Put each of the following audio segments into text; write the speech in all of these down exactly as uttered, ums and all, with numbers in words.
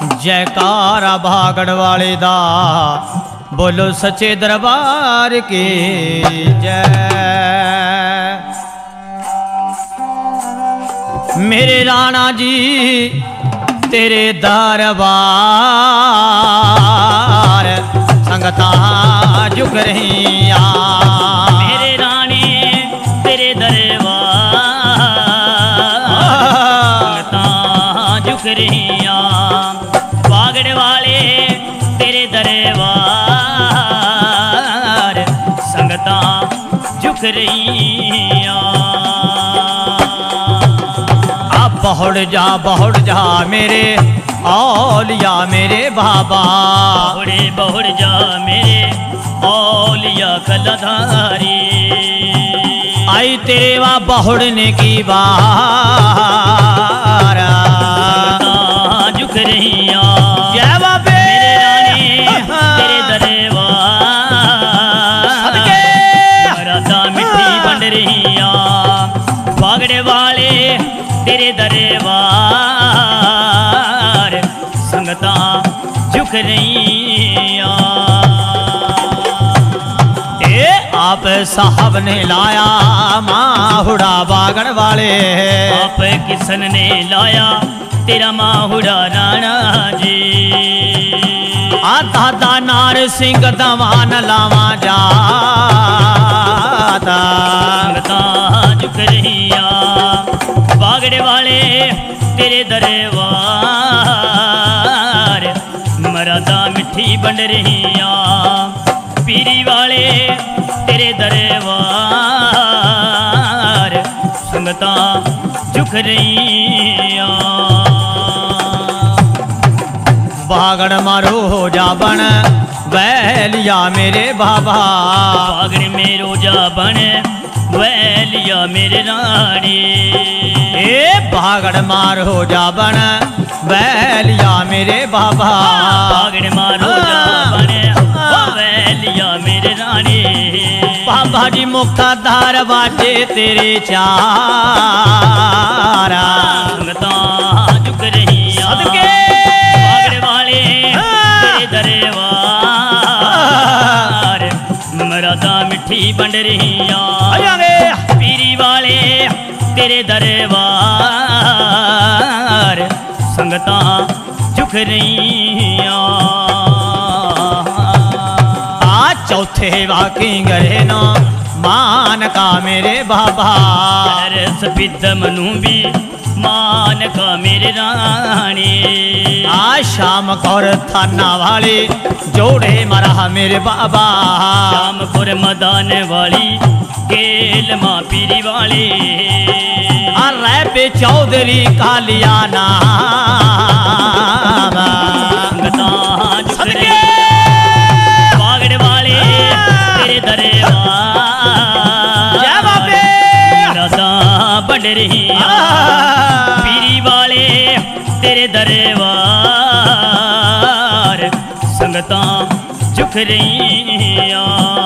जयकारा भागड़ वाले दा, बोलो सच्चे दरबार की जय। मेरे राणा जी तेरे दरबार संगतां झुक रहियां, मेरे राणे तेरे दरबार संगतां झुक रहियां। भागड़ वाले तेरे दरबार संगतां झुक रहियां। आप बहुड़ जा बहुड़ जा मेरे औलिया मेरे बाबा, बहुड़े बहुड़ जा मेरे औलिया कलाधारी। आई तेरे वा बहुड़ने की बार झुक रहियां। जय बाबे मेरे रानी तेरे दरबार राधा मिट्टी बंड रहियां। भागड़े वाले तेरे दरबार संगतां झुक रहियां। आप साहब ने लाया माहुड़ा बागड़ वाले, आप किसन ने लाया तेरा माहुड़ा राणा जी। आ दादा नार सिंह दवान लावा जाता संगतां झुक रहियां। बागड़े वाले तेरे दरबार मरादा मिट्ठी बंड रहियां। पीरी वाले तेरे दरबार संगतां झुक रहियां। बागड़ मारो हो जा बन वैलिया मेरे बाबा, बागड़ में रोजा बन वैलिया मेरे रानी। ए बागड़ मार हो जा बन वैलिया मेरे बाबा, बागड़ मारो जा बन वैलिया मेरे रानी। बाबा जी मुक्ताधार बाजे तेरे चारा संगतां झुक रहियां। बागड़ वाले तेरे दरबार मरादा मिट्ठी बंड रहियां। पीरी वाले तेरे दरबार संगतां झुक रहियां। चौथे वाकी गरे न मान का मेरे बाबा, सपित मनु भी मान का मेरे रानी। आ शाम कौर थाना वाली जोड़े मरा मेरे बाबा, शाम कौर मदान वाली गेल माँ पीरी वाली। आ रै पे चौधरी कालिया नाम संगतां झुक रहियां। बागड़ वाले तेरे दरबार राधा बंड रहियां। पीरी वाले तेरे दरबार संगतां झुक रहियां।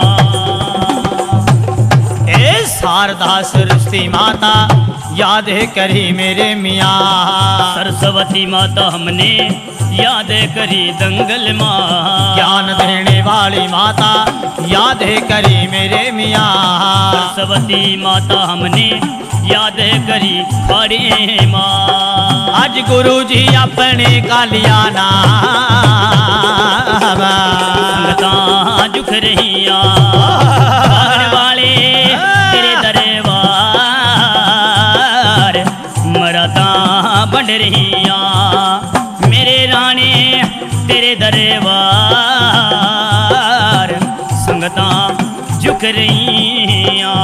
ए शारदा सरस्वती माता याद करी मेरे मियाँ, सरस्वती माता हमने याद करी दंगल माँ। ज्ञान देने वाली माता याद करी मेरे मियाँ, सरस्वती माता हमने याद करी खड़े माँ। आज गुरु जी अपने कालिया नाम संगतां झुक रहियां। बागड़ वाले तेरे दरबार मरादा बंड रहियां। मेरे राणे तेरे दरबार संगतां झुक रहियां।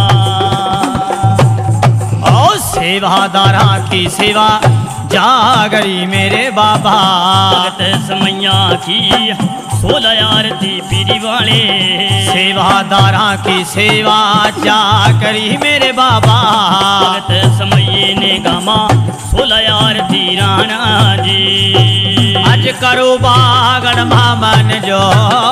ओ सेवादारा की सेवा जागरी मेरे बाबा, भगत समैया की सोलह आरती पीरी वाले। सेवादारा की सेवा जागरी मेरे बाबा, भगत समैये ने गामा सोलह आरती राणा जी। आज करो बागड़ मामन जो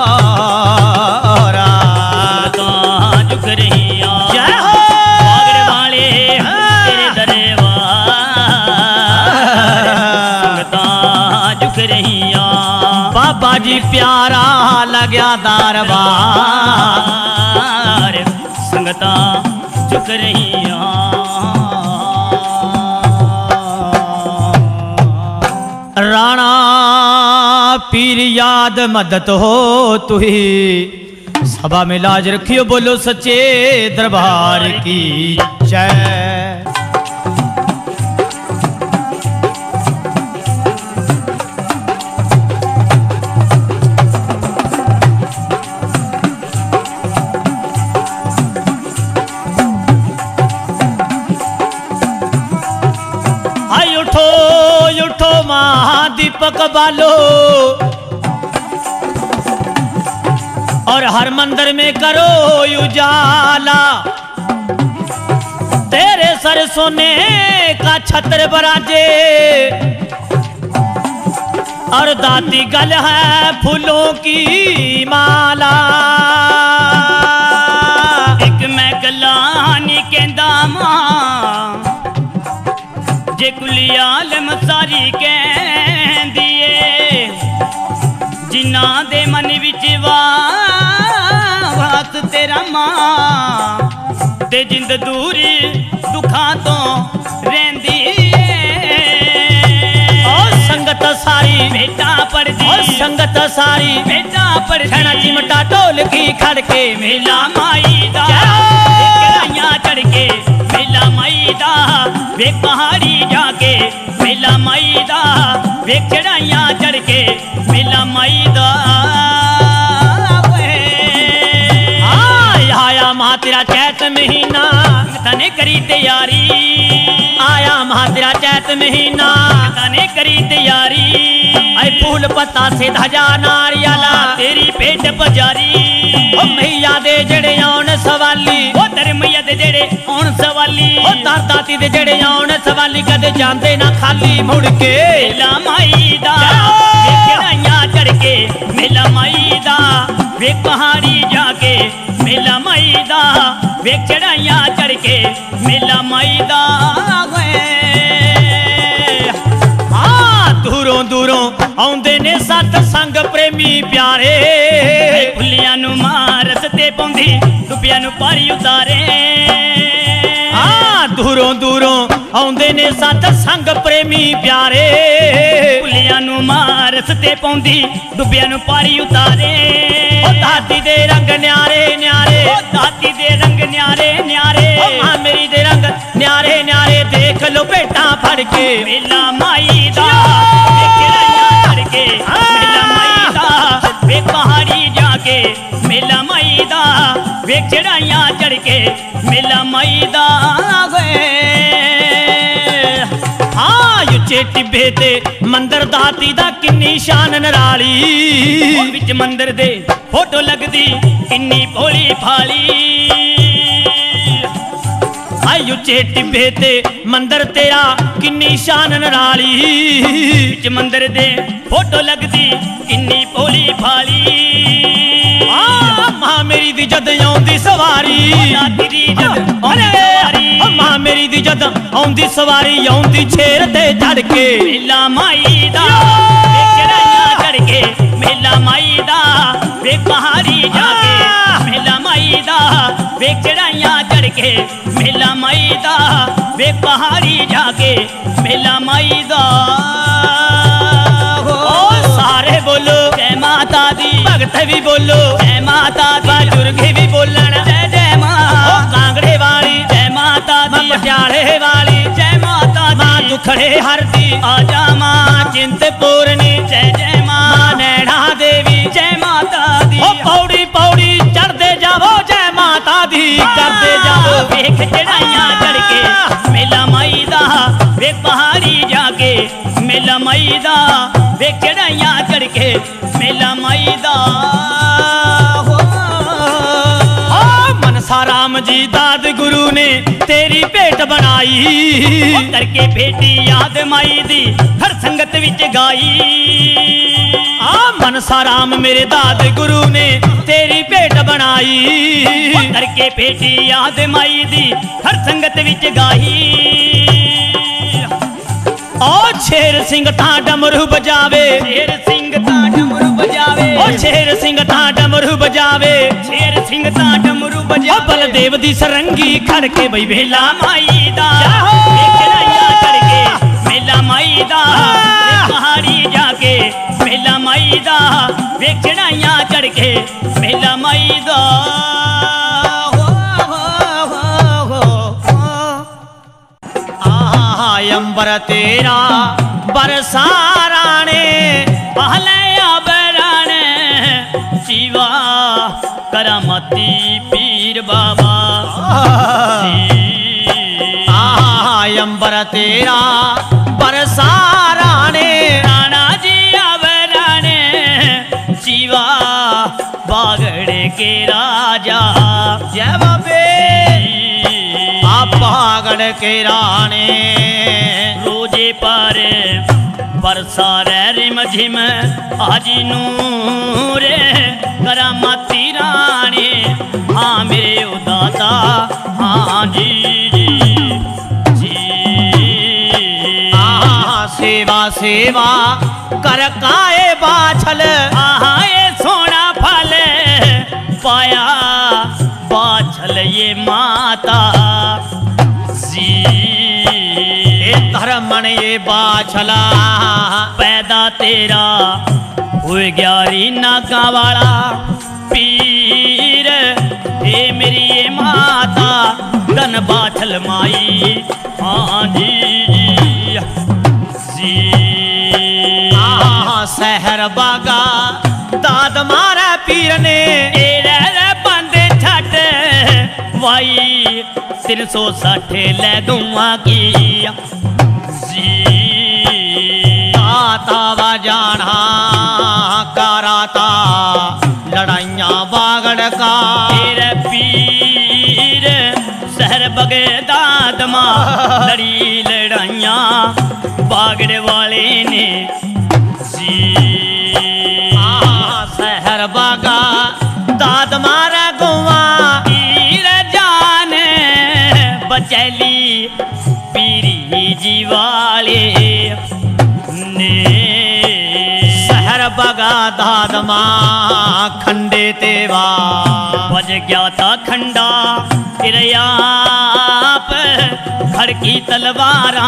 झुक रहियां। बागड़ वाले तेरे दरबार संगतां झुक रहिया बाबा जी प्यारा लग्या दरबार संगता झुक रहिया राणा पीर याद मदद हो तुही सभा में लाज रखियो बोलो सच्चे दरबार की जय। आई उठो उठो महादीपक बालो और हर मंदिर में करो उजाला तेरे सर सोने का छत्र बराजे और दाती गल है फूलों की माला। एक मैं गलानी कहंदा मां जे कुली आलम सारी कहंदी ए जिन्ना दे मन विच वास तेरा मां ते जिंद दूरी दुखां तो रहिंदी ओ संगत सारी बेटा पड़दी ओ संगत सारी बेटा पड़दी छेना चिमटा ढोलकी खड़के मेला माई दा चढ़ाइयां चढ़ के मेला माई दा वे पहाड़ी जाके मेला माई दा वे चढ़ाइयां चढ़ के मेला माई दा आया महा तेरा चैत महीना तने करी तैयारी आया महा तेरा चैत महीना तने करी तैयारी ऐ फूल पत्ता से धजा नारियाला तेरी पेट पजारी ओ मैया दे जड़े आउन सवाली ओ धर्मैया दे जड़े आउन सवाली ओ दार दाती दे जड़े आउन सवाली कदे जांदे ना खाली मुड़ के मेला माई दा वे चढ़ाइयां चढ़ के मेला माई दा वे पहाड़ी जाके मेला माई दा वे चढ़ाइयां चढ़ के मेला माई दा हाँ दूरों दूरों आउंदे ने सत संग प्रेमी प्यारे फुल्लियां नु मारस ते पौंदी डुबियां नु पारी उतारे हाँ दूरों दूरों आउंदे ने सत संग प्रेमी प्यारे फुल्लियां नु मारस ते पौंदी डुबियां नु पारी उतारे ओ दाती दे रंग न्यारे न्यारे ओ दाती दे रंग न्यारे न्यारे ओ मां मेरी दे रंग न्यारे न्यारे देख लो बेटा फड़ के मेला माई दा वे चढ़ाइयां चढ़ के मेला माई दा वे पहाड़ी जाके मेला माई दा वे चढ़ाइयां चढ़ के मेला माई दा हाँ युचे टिब्बे ते मंदिर दाती दा किन्नी शान नराली विच मंदिर दे फोटो लगदी किन्नी भोली फाली आयु चे टिब्बे ते मंदिर तेरा किन्नी शान नराली विच मंदिर दे फोटो लगदी किन्नी भोली फाली मां मेरी दी जद आउंदी सवारी तेरी जद आउंदी सवारी मां मेरी दी जद आउंदी सवारी आउंदी छेर ते चढ़ के मेला माई दा वे चढ़ाइयां चढ़ के मेला माई दा वे पहाड़ी जाके मेला माई दा वे चढ़ाइयां चढ़ के मेला माई दा वे पहाड़ी जाके मेला माई दा ओ सारे बोलो जय माता दी भगत भी बोलो जय माता दी बुजुर्ग भी बोलन जय जय मां ओ कांगड़े वाली जय माता दी पटियाले वाली जय माता मां दी दुखड़े हरदी आजा मां चिंतपूर्णी जय जय मां नैना देवी जय माता दी ओ पौड़ी पौड़ी चढ़ते जाओ जय माता दी करते जाओ वेख चढ़ाइयां चढ़ के मेला माई दा वे पहाड़ी जाके मेला माई दा वे चढ़ाइयां चढ़ के मेला माई दा ओ मनसा राम जी दाद गुरु ने तेरी भेंट बनाई करके बेटी याद माई दी हर संगत विच गाई आ मनसा राम मेरे दाद गुरु ने तेरी भेंट बनाई करके बेटी याद माई दी हर संगत विच गाई ओ शेर सिंह ता डमरू बजावे, शेर सिंह ता डमरू बजावे, ओ शेर सिंह ता डमरू बजावे, शेर सिंह ता डमरू बजावे। बलदेव दी सरंगी खड़के बई मेला माई दा जाहो। चढ़ाइया करके मेला माई दा पहाड़ी जाके मेला माई दा वे चढ़ाइया चढ़ के मेला माई दा। अंबर तेरा बरसा राणे, पहले बराने शिवा करामती पीर बाबा। अंबर तेरा बरसा राणे, राणा जी बराने शिवा बागड़े के राजा। जय बाबे आप बागड़ के राणे, रोजे पर बरसा रिम झिम आजी नूर करामती रानी। हाँ मेरे उदाता हाँ जी जी आहा सेवा सेवा कर काए बाछल, आहा ये सोना फल पाया बाछल ये माता जी। धर्मन ये बाछला पैदा तेरा हुए ग्यारी नागा वाला पीर। हे मेरी ये माता धन बाछल माई हाँ जी जी आहा सहर बागा दाद मारा पीर ने, एरे बंदे छट वाई तीन सौ साठ ले दूंगा की ताता बजाना कराता लड़ाइयाँ बागड़ का। तेरे पीर शहर बगदाद मां लड़ी लड़ाइयाँ बागड़ वाले ने जी। शहर बागा दाद मारा गुआ, पीर जान बचैली पीरी जी वाले ने। शहर बगा दाद मां खंडे तेवा, बज गया था खंडा आप खड़की तलवारा।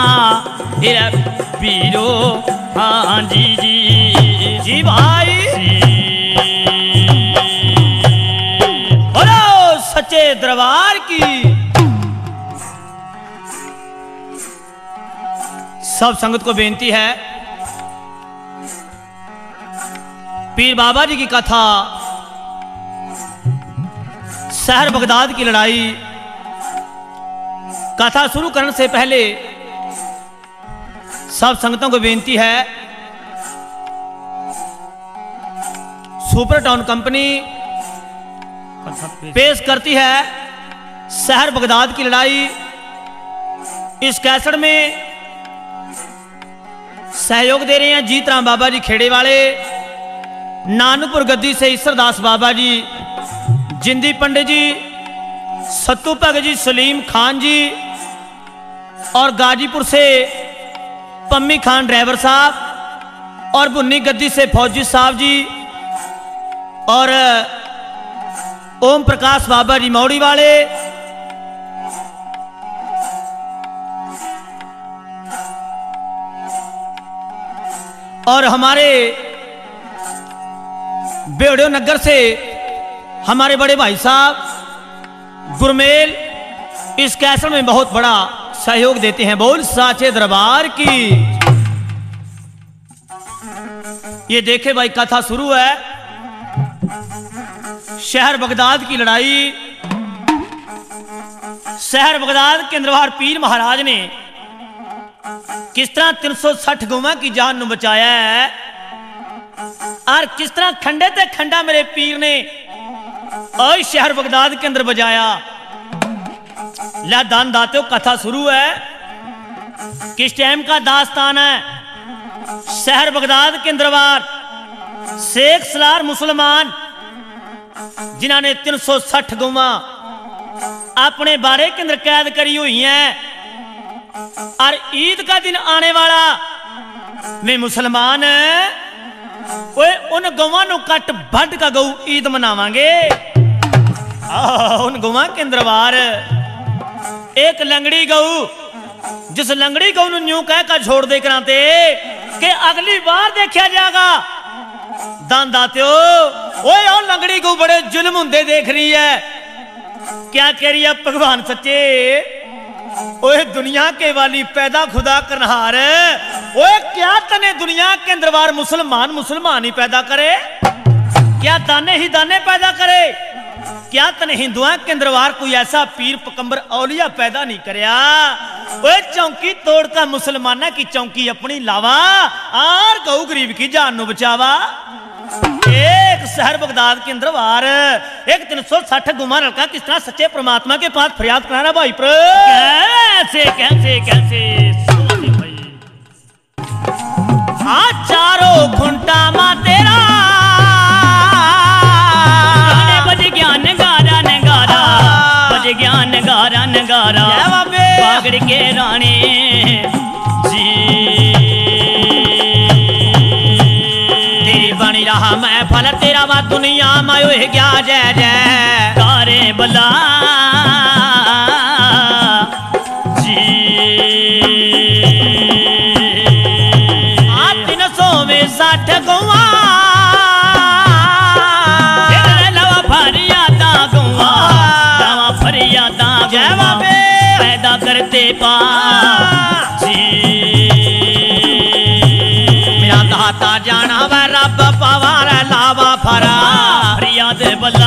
पीरो हाँ जी जी जी भाई बोलो सच्चे दरबार की। सब संगत को बेनती है, पीर बाबा जी की कथा शहर बगदाद की लड़ाई। कथा शुरू करने से पहले सब संगतों को बेनती है, सुपर टाउन कंपनी पेश करती है शहर बगदाद की लड़ाई। इस कैसेट में सहयोग दे रहे हैं जीत राम बाबा जी खेड़े वाले, नानकपुर गद्दी से ईश्वरदास बाबा जी, जिंदी पंडित जी, सत्तू भगत जी, सलीम खान जी, और गाजीपुर से पम्मी खान ड्राइवर साहब, और बुन्नी गद्दी से फौजी साहब जी, और ओम प्रकाश बाबा जी मौड़ी वाले, और हमारे बेड़ो नगर से हमारे बड़े भाई साहब गुरमेल इस कैसेट में बहुत बड़ा सहयोग देते हैं। बोल साचे दरबार की। ये देखे भाई कथा शुरू है, शहर बगदाद की लड़ाई। शहर बगदाद के अंदरवार पीर महाराज ने किस तरह तीन सौ साठ गौवा की जान ਨੂੰ बचाया है, और किस तरह खंडे ते खंडा मेरे पीर ने और शहर बगदाद के अंदर बजाया। ला दान दाते हो, कथा शुरू है। किस टाइम का दास्तान है? शहर बगदाद के अंदरवार शेख सलार मुसलमान जिन्होंने तीन सौ साठ गौवा अपने बारे के अंदर कैद करी हुई हैं, और ईद का दिन आने वाला वे मुसलमान ओए उन गौवां नु कट बड का गऊ ईद मनावांगे। उन गौवां के दरबार एक लंगड़ी गऊ, जिस लंगड़ी गऊ नु न्यू कह कर छोड़ दे कराते कि अगली बार देखा जाएगा। दान दात्यो ओए ओ लंगड़ी गऊ बड़े जुल्म हुंदे देख रही है। क्या कह रही है भगवान सच्चे, ओए दुनिया के वाली पैदा खुदा करनहार, ओए क्या तने दुनिया के दरबार मुसलमान मुसलमान ही पैदा करे? क्या दाने ही दाने पैदा करे? क्या तने हिंदुआ के दरबार कोई ऐसा पीर पकंबर औलिया पैदा नहीं करया? ओए चौकी तोड़ का मुसलमाना की चौकी अपनी लावा और गऊ गरीब की जान नु बचावा। एक शहर बगदाद के अंदर वार एक तीन सौ साठ गुमा लड़का किस तरह सच्चे परमात्मा के पास फरियाद कराना भाई प्र कैसे कैसे कैसे आ चारों घुंटा मा तेरा बज गया नगारा नगारा, बज गया नगारा नगारा, पकड़ के रानी जी बनी रहा मैं फल तेरा वा दुनिया मायो गया जय जय कारे बला जी। आ तीन सौ में साठ गौवा लवा फरियादा गौवा लवा फरियादा गौवा पैदा करते पा जी। मेरा दाता जाना व रब पवार लावा फरा फरियाद बला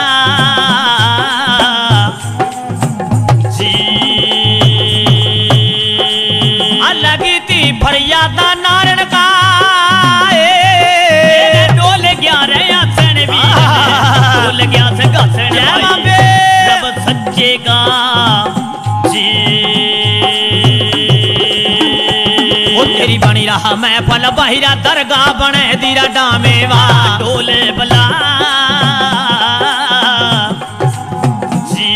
जी। लगी थी फरियादा नारण का डोल गया रहा सन भी डोल गया सगा सन रब सच्चे का जी। तेरी बनी रहा मैं फल बहिरा दरगाह बने दीरा डामेवा डोल बला जी।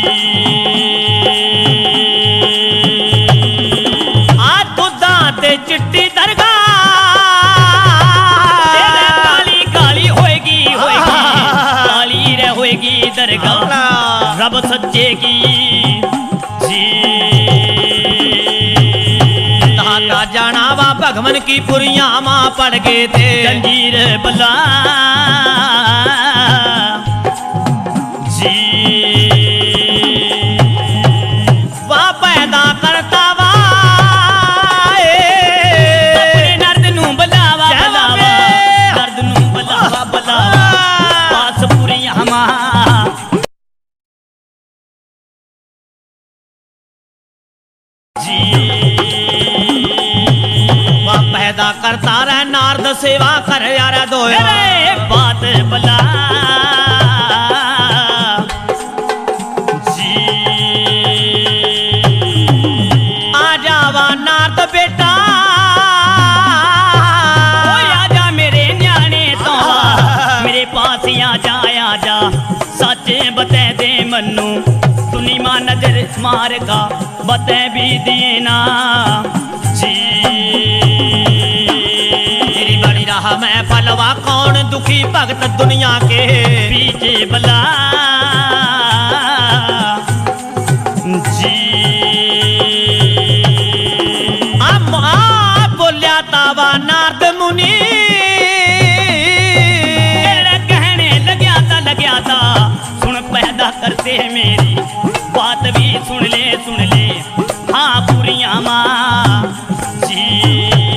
आ दुदा ते चिट्टी दरगाह काली काली होएगी होएगी काली रे होएगी दरगाह रब सच्चे की जी। दाता जाना वा भगवन की पुरिया मां पड़ गए थे जंजीर बला जी। वाह पैदा करता वा दर्द नू बलावा बलावा दर्द नू बलावा बलावा पास पुरिया मां जी। पैदा करता रह नारद सेवा कर यार दो बात बला जी। आ जावा नारद बेटा आजा मेरे न्याणे तो मेरे पास आ जा आ जा सच बता दे मन्नू सुनी मां नजर मार का बता भी दिए ना जी। मैं फलवा कौन दुखी भगत दुनिया के पीछे बला जी। आ बोलिया तावा नारद मुनि कहने लग्या था लग्या था सुन पैदा करते मेरी बात भी सुन ले सुन ले हाँ पुरिया मां जी।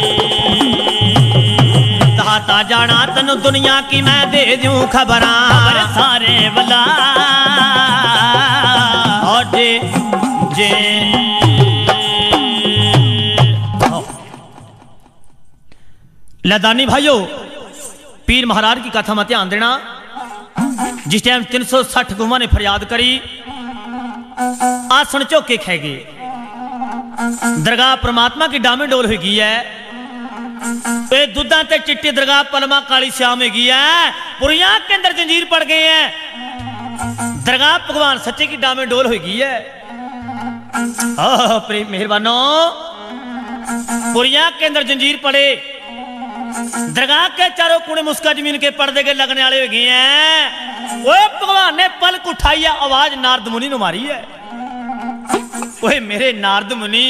दाता जाना तनु दुनिया की मैं दे दूं खबरां सारे बला और जे जे लदानी भाइयों पीर महाराज की कथा में ध्यान देना। जिस टाइम तीन सौ साठ गुमा ने फरियाद करी आसन झोके खे गए दरगाह परमात्मा की डामे डोल हो गई है। दुधा ते चिट्टी दरगाह पलमा काली श्याम होगी है पुरिया के अंदर जंजीर पड़ गए हैं। दरगाह भगवान सच्चे की डामे डोल होगी है। प्रेम मेहरबानो पुरिया के अंदर जंजीर पड़े, दरगाह के चारों कोने मुस्का जमीन के पर्दे के लगने वाले हो गए हैं। ओए भगवान ने पलक उठाई है, आवाज नारद मुनि ने मारी है। ओए मेरे नारद मुनि,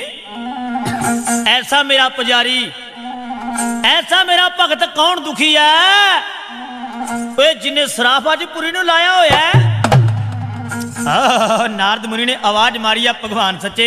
ऐसा मेरा पुजारी, ऐसा मेरा भगत कौन दुखी है ओए जिन्हें सराफ अज पुरी नु लाया होया है। नारद मुनि ने आवाज मारी है, भगवान सच्चे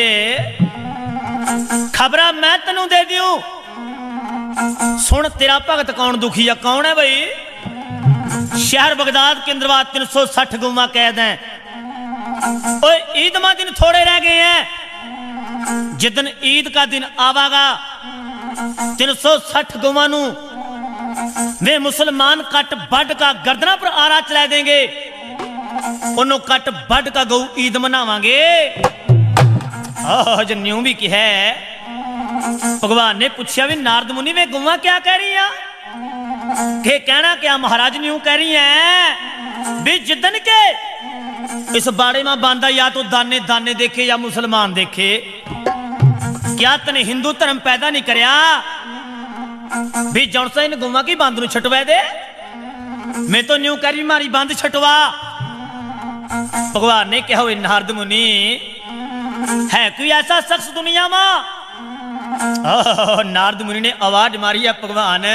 खबरा मैं तेनू दे दियूं, सुन तेरा भगत कौन दुखी है। कौन है भाई? शहर बगदाद के अंदर तीन सौ सठ गुमा कैद है। ओए ईद मा दिन थोड़े रह गए हैं, जिदन ईद का दिन आवागा तीन सौ सठ गुमा नू वे मुसलमान कट बड का गर्दना पर आरा चला देंगे, उन्हों कट बड का गऊ ईद मनावांगे। आज न्यू भी की है। भगवान ने पूछा भी नारद मुनि वे गुआ क्या कह रही है? के कहना क्या महाराज न्यू कह रही है भी जिदन के इस बाड़े में बांधा या तो दाने दाने देखे या मुसलमान देखे, क्या तने हिंदू धर्म पैदा नहीं करया भी जौन सा इन गुआ की बंद छटवा दे। मैं तो न्यू कह रही मारी बंद छटवा। भगवान ने कहा हुए नारद मुनि है कोई ऐसा शख्स दुनिया में? नारद मुनि ने आवाज मारी है, भगवान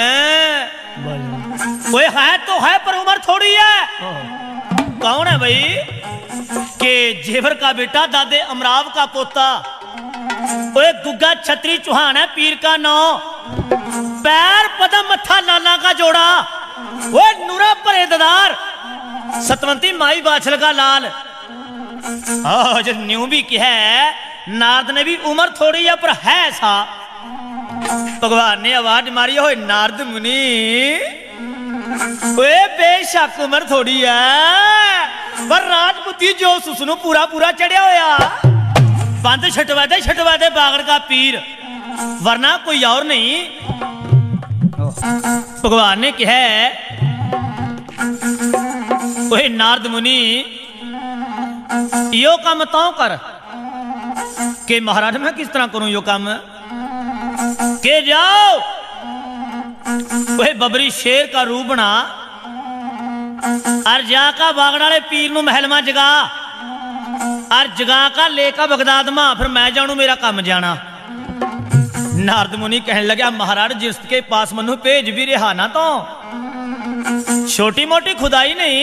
कोई है तो है पर उम्र थोड़ी है। कौन है भाई? के जेवर का बेटा, दादे अमराव का पोता, ओए गुग्गा छतरी चौहान है पीर का नौ, पैर पदम मत्था लाला का जोड़ा, वो नूरा परेदार सतवंती माई बाछल का लाल। आज न्यू भी क्या है, नारद ने भी उम्र थोड़ी है पर है सा। भगवान ने आवाज मारी हो नारद मुनि, ओए बेशक उम्र थोड़ी है पर राजपूती जो सुसनु पूरा पूरा चढ़िया होया। बंद छटवा दे छटवा दे बागड़ का पीर, वरना कोई और नहीं। भगवान ने कहा ओए नारद मुनि यो काम तो कर। के महाराज मैं किस तरह करूं यो काम? के जाओ ओए बबरी शेर का रूप बना और जाका बागड़ वाले पीर नु महल में जगा और जगा का लेका बगदाद में, फिर मैं जानू मेरा काम जाना। नारद मुनि कहने लगा महाराज जिसके पास मनु भेज भी रहा ना तो छोटी मोटी खुदाई नहीं,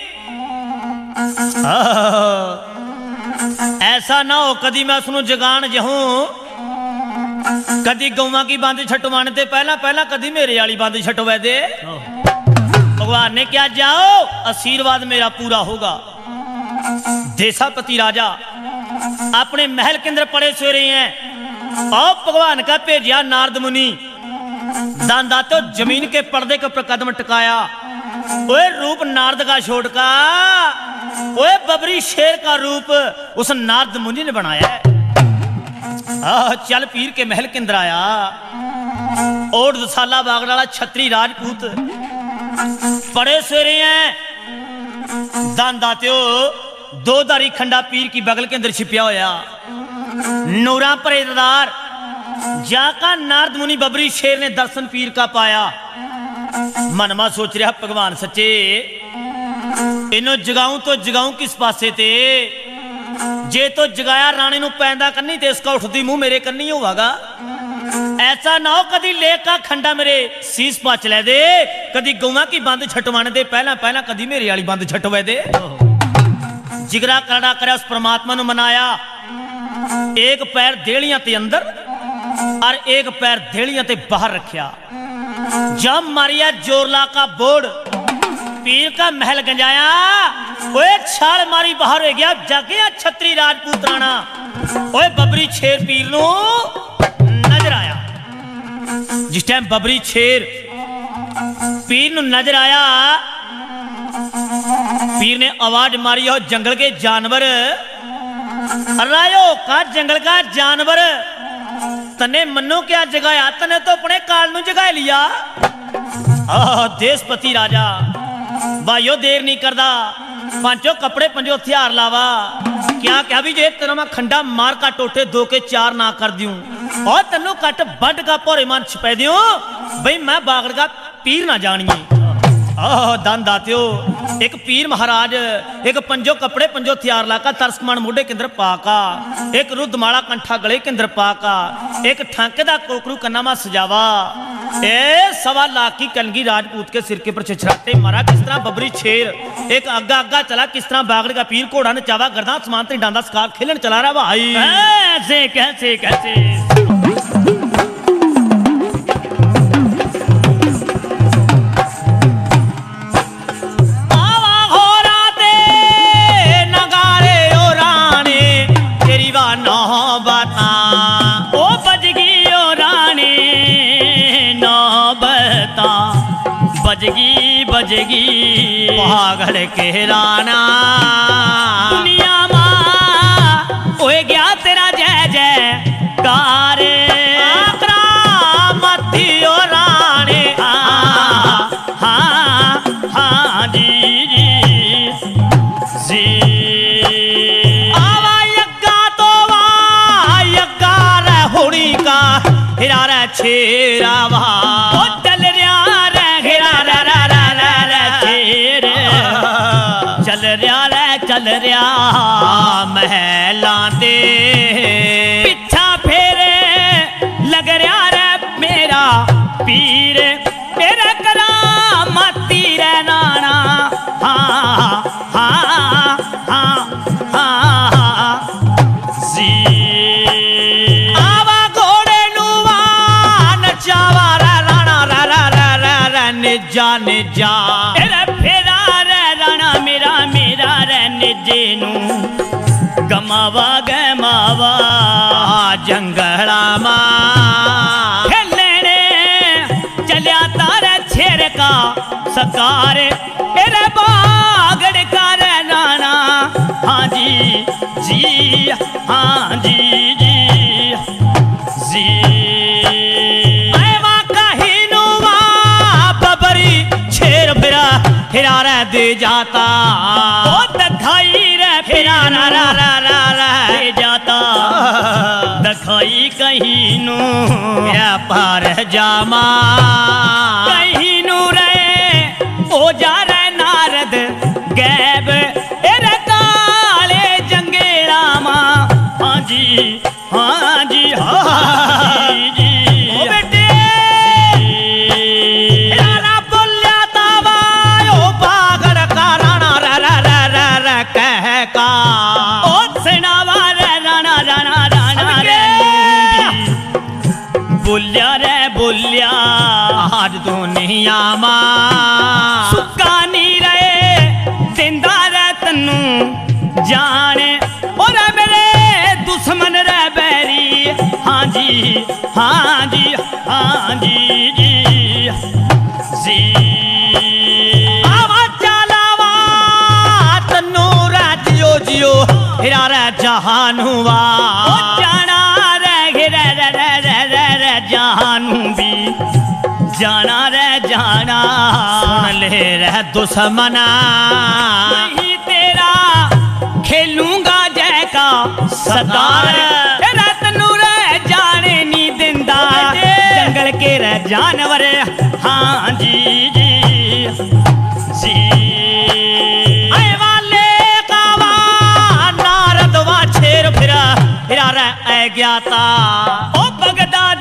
ऐसा ना हो कदी मैं उसनु जगान जहूं, कदी गौवा की बंद छटवाने ते पहला पहला कदी मेरे वाली बंद छटवा दे। भगवान ने क्या जाओ आशीर्वाद मेरा पूरा होगा। देशापति राजा अपने महल के अंदर पड़े सोए रहे हैं और भगवान का भेजिया नारद मुनि दांदा तो जमीन के पर्दे के ऊपर कदम टकाया। ओए रूप नारद का छोड़ का, ओए बबरी शेर का रूप उस नारद मुनि ने बनाया है। आ, चल पीर के महल के अंदर आया और दसाला बागड़ वाला छतरी राजपूत पड़े सोए रहे हैं। दांदा त्यो दो दारी खंडा पीर की बगल के अंदर छिपिया होया, नूरा परेदार जाका नारद मुनि बबरी शेर ने दर्शन पीर का पाया। मनमा सोच रहा भगवान सच्चे इनो जगाऊं तो जगाऊं किस पासे ते, जे तो जगाया रानी नु पैदा करनी ते इसका उठती मुंह मेरे करनी होगा। ऐसा ना हो कदी लेक का खंडा मेरे सीस पा चले दे, कदी गौवा की बंद छटवाने दे पहला पहला कदी मेरे वाली बंद छटवा दे। जिगरा कड़ा करे उस परमात्मा नु मनाया। एक पैर देलियां ते अंदर और एक पैर देलियां ते बाहर रखिया। जब मारिया जोरला का बोर्ड पीर का महल गंजाया, ओए छाल मारी बाहर हो गया जाके छतरी राजपूत राणा। ओए बबरी शेर पीर नु नजर आया। जिस टाइम बबरी शेर पीर नु नजर आया, पीर ने आवाज मारी हो जंगल के जानवर, रायो का जंगल का जानवर तने मनो क्या जगाया, तने तो अपने काल नु जगा लिया। आ, देशपति राजा भाइयों देर नहीं करदा, पांचों कपड़े पंजो हथियार लावा, क्या क्या भी जे तेरा मैं खंडा मार का टोटे दो के चार ना कर दूं और तेनों कट बड का भोरे मन छपै दूं भाई मैं बागड़ का पीर ना जानिए। आह दान दात्यो एक पीर महाराज एक पंजो कपड़े पंजो थियार लाका तरसमान मोढ़े के अंदर पाका एक रुद्रमाला कंठा गले के अंदर पाका एक ठांके दा कोकरू कन्ना मा सजावा ए सवा लाख की कलगी राजपूत के सिर के पर छछराटे मारा किस तरह बबरी शेर एक अग्गा अग्गा चला किस तरह बागड़ का पीर घोड़ा नचावा गर्दा समान ते डांदा स्कार खेलन चला रहा भाई ऐसे कैसे कैसे बजगी बजगी पागल के राना दुनिया मां होए गया तेरा जय जय कार मती ओ राने हाँ हाँ हाँ जी जी जी आवा यज्ञा तो वा यज्ञा रे होड़ी का हिरा रे छेरा वा चल रहा महला दे पिछा फेरे लग रहा रे मेरा पीर मेरा करामती रे नाना हाँ हाँ हाँ हाँ जी आवा घोड़े नुवा नचावा रे राणा रा रा रा रा रा निजा निजा फेरा रे राणा मेरा मेरा जेनू गमावा गमावा जंगला मां खेलने चलिया तारे छेर का सकार मेरे बागड़ का रे नाना हाँ जी जी हाँ जी जी जी आवा कहीं नुवा बबरी छेर बिरा हिरा रे दे जाता दखाई रे फिरा रा रा रा रा रा दे जाता दखाई कहीं नू या पार जामा कहीं नू रे ओ जा रे नारद गैब एरे काले जंगेला मां हाँ जी हाँ जी हाँ जी जी ओ बेटे बोलिया रे बोलिया आज दुनिया मां सुक्का नहीं रहे जिंदा रे तन्नू जाने और मेरे दुश्मन रे बैरी हाँ जी हाँ जी हाँ जी जी जी आवा चलावा तन्नू रे जियो जियो हिरा रे जहान हुआ जाना रे रे रे रे रे जानू भी जाना रे जाना सुन ले रे दुश्मना नहीं तेरा खेलूंगा जय का सरदार तेरा तनू रे जाने नी दिंदा जंगल के रे जानवर हाँ जी जी जी आए वाले कावा नारद वा छेर फिरा फिरा रे ऐ ज्ञाता ओ बगदाद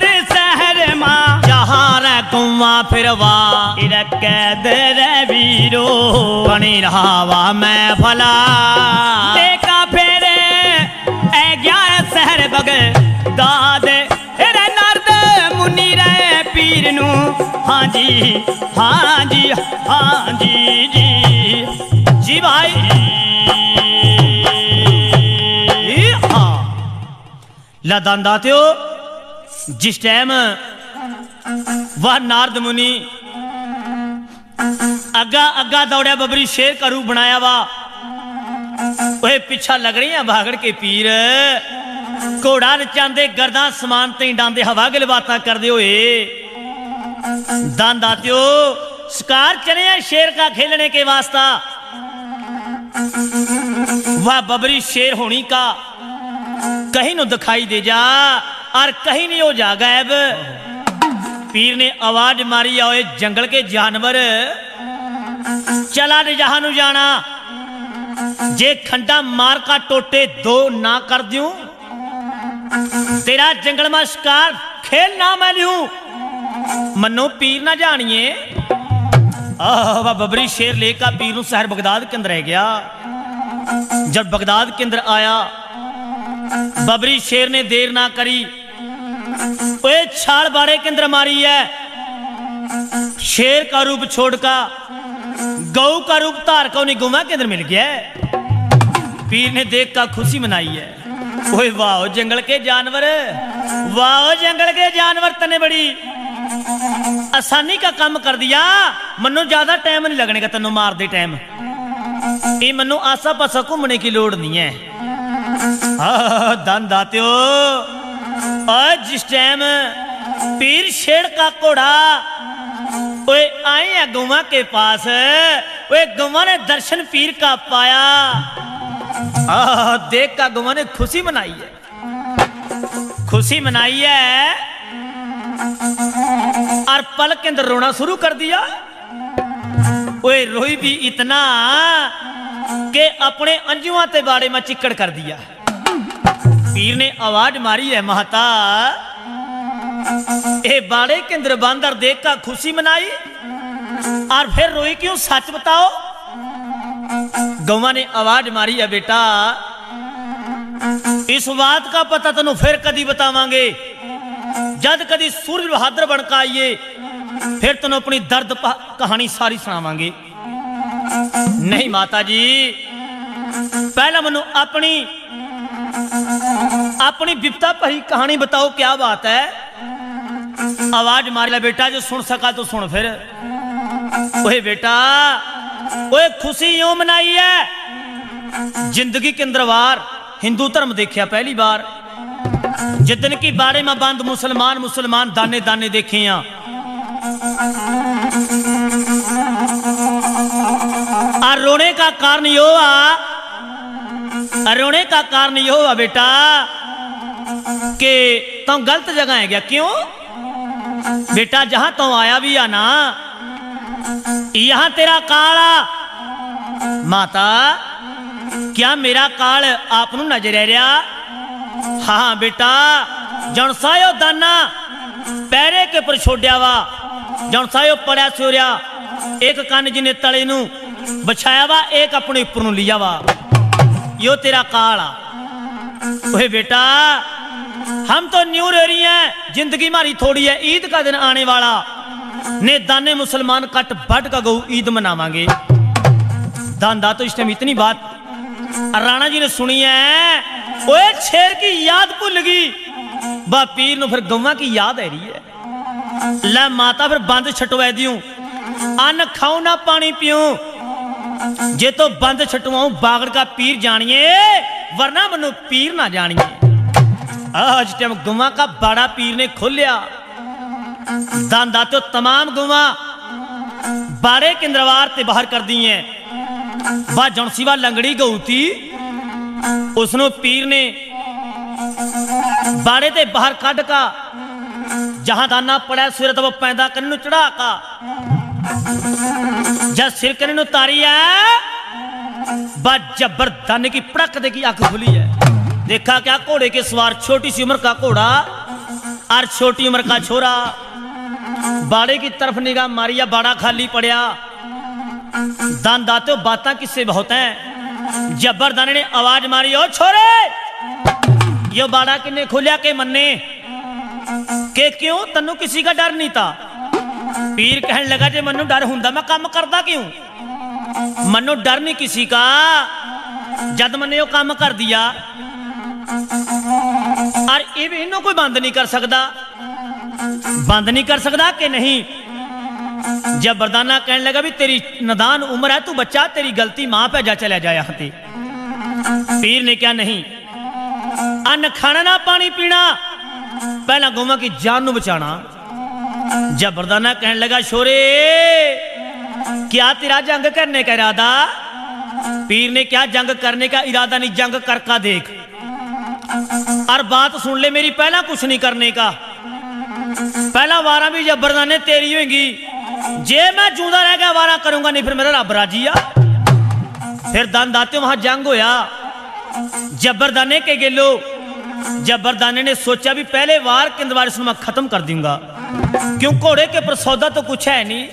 कुआ फिरवा कैद रे वीरो बनी रहावा मैं भला देखा फेरे ऐ गया शहर बगदाद रे नारद मुनि रे पीर नू हाँ जी हाँ जी हाँ जी जी जी भाई हाँ लदान दात्यो जिस टाइम वह नारद मुनि अग्गा अग्गा दौड़िया बबरी शेर का रूप बनाया वा वह पीछा लग रही है भागड़ के पीर घोड़ा नचांदे गर्दा समान ते डांदे हवा गल बातां करदे होए दान दात्यो शिकार चले हैं शेर का खेलने के वास्ता वह बबरी शेर होनी का कहीं न दिखाई दे जा और कहीं नहीं हो जा गायब। पीर ने आवाज मारी, आओ जंगल के जानवर चला जहां नु जाना, जे खंडा मार का टोटे दो ना कर दूं, तेरा जंगल में शिकार खेल ना मैं लूं, मनो पीर ना जानिए। वह बबरी शेर लेकर पीर नु शहर बगदाद के अंदर रह गया। जब बगदाद के अंदर आया, बबरी शेर ने देर ना करी, ओए छाल बाड़े के अंदर मारी है। शेर का रूप छोड़कर गौ का रूप धार का उन्हें गुमा के अंदर मिल गया है। पीर ने देख कर खुशी मनाई है। ओए वाह जंगल के जानवर, वाह जंगल के जानवर, तने बड़ी आसानी का काम कर दिया, मनो ज्यादा टाइम नहीं लगने का तेन मार दे टाइम, ये मनो आसा पासा घूमने की लोड़ नहीं है। दन दात्यो, और जिस टाइम पीर शेर का घोड़ा ओए आए हैं गौवा के पास, ओए गौवा ने दर्शन पीर का पाया, आ, देख का गौवा ने खुशी मनाई है, खुशी मनाई है और पल के अंदर रोना शुरू कर दिया। ओए रोई भी इतना कि अपने अंजुआ ते बाड़े में चिक्कड़ कर दिया। पीर ने आवाज मारी है, महता ए बाड़े के अंदर बांदर देख कर खुशी मनाई और फिर रोई क्यों, सच बताओ। गौवा ने आवाज मारी है, बेटा इस बात का पता तेनों फिर कदी बतावांगे, जद कदी सूरज बहादुर बनकर आइए फिर तेनों अपनी दर्द कहानी सारी सुनावांगे। नहीं माता जी, पहला मनु अपनी अपनी विपता भरी कहानी बताओ, क्या बात है। आवाज मार लिया, बेटा जो सुन सका तो सुन फिर। ओए बेटा, ओए खुशी यूं मनाई है, जिंदगी के अंदर वार हिंदू धर्म देखा पहली बार, जितन की बाड़े में बंद मुसलमान मुसलमान दाने दाने देखे हैं। और रोने का कारण यो आ, रोने का कारण यो हुआ बेटा कि तुम गलत जगह है गया। क्यों बेटा, जहां तुम आया भी आ ना, यहां तेरा काला माता, क्या मेरा काल आप नजर आ रहा? हाँ बेटा, जनसायो दाना पैरे के पर छोड़िया वा, जनसायो पड़िया सोरिया, एक कान जिन्हें तले नू बछाया वा, एक अपने ऊपर नू लिया वा, यो तेरा काल आ। ओए बेटा, हम तो न्यू रह रही हैं, जिंदगी हमारी थोड़ी है, ईद का दिन आने वाला ने दाने मुसलमान कट बट का गऊ ईद मनावांगे। दान दा तो इस टाइम इतनी बात राणा जी ने सुनी है, ओए शेर की याद भूल गई, बा पीर नु फिर गौवा की याद आ रही है। लै माता फिर बंद छटवा दियूं, अन्न खाऊं ना पानी पीऊं, जे तो बंद छटवाऊं बागड़ का पीर जानिए, वरना मनु पीर ना जानिए। आज टाइम गौवा का बड़ा पीर ने खोलिया, दान दाते तमाम गौवा बाड़े के अंदरवार ते बाहर कर दी है। वह जनसीवा लंगड़ी गऊ थी, उसनो पीर ने बाड़े ते बाहर कट का, जहां दाना पड़ा सिर तो पैदा करने चढ़ा का, जब सिर करने उतारी है, बस जबर दाने की पड़क दे की आंख खुली है। देखा क्या घोड़े के सवार, छोटी सी उम्र का घोड़ा और छोटी उम्र का छोरा, बाड़े की तरफ निगाह मारिया, बाड़ा खाली पड़या। दान दाते बातें किससे बहुत हैं। जब्बर दाने ने आवाज मारी, ओ छोरे, यो बाड़ा किन्ने खोलिया के मन्ने के, क्यों तन्नू किसी का डर नहीं था। पीर कहने लगा, जे मन्नू डर हुंदा मैं काम करदा क्यों, मन्नू डर नहीं किसी का, जद मैंने यो काम कर दिया और ये भी इन्हों कोई बंद नहीं कर सकता, बंद नहीं कर सकता कि नहीं। जब बरदाना कहने लगा, भी तेरी नदान उम्र है, तू बच्चा, तेरी गलती मां पे जा, चला जाया हते। पीर ने क्या नहीं, अन्न खाना ना पानी पीना, पहला गौवा की जान नु बचाना। जब बरदाना कहने लगा, छोरे क्या तेरा जंग करने का इरादा, पीर ने क्या जंग करने का इरादा नहीं, जंग कर का देख। और बात सुन ले मेरी, पहला कुछ नहीं करने का, पहला वारा भी जबरदाने तेरी होगी। जे मैं जूदा रह गया वारा करूंगा, नहीं फिर मेरा रब राजी आ। फिर दन दाते वहां जंग होया जबरदाने के गेलो। जबरदाने ने सोचा भी पहले वार के अंदर इसको मैं खत्म कर दूंगा, क्यों घोड़े के पर सौदा तो कुछ है नहीं।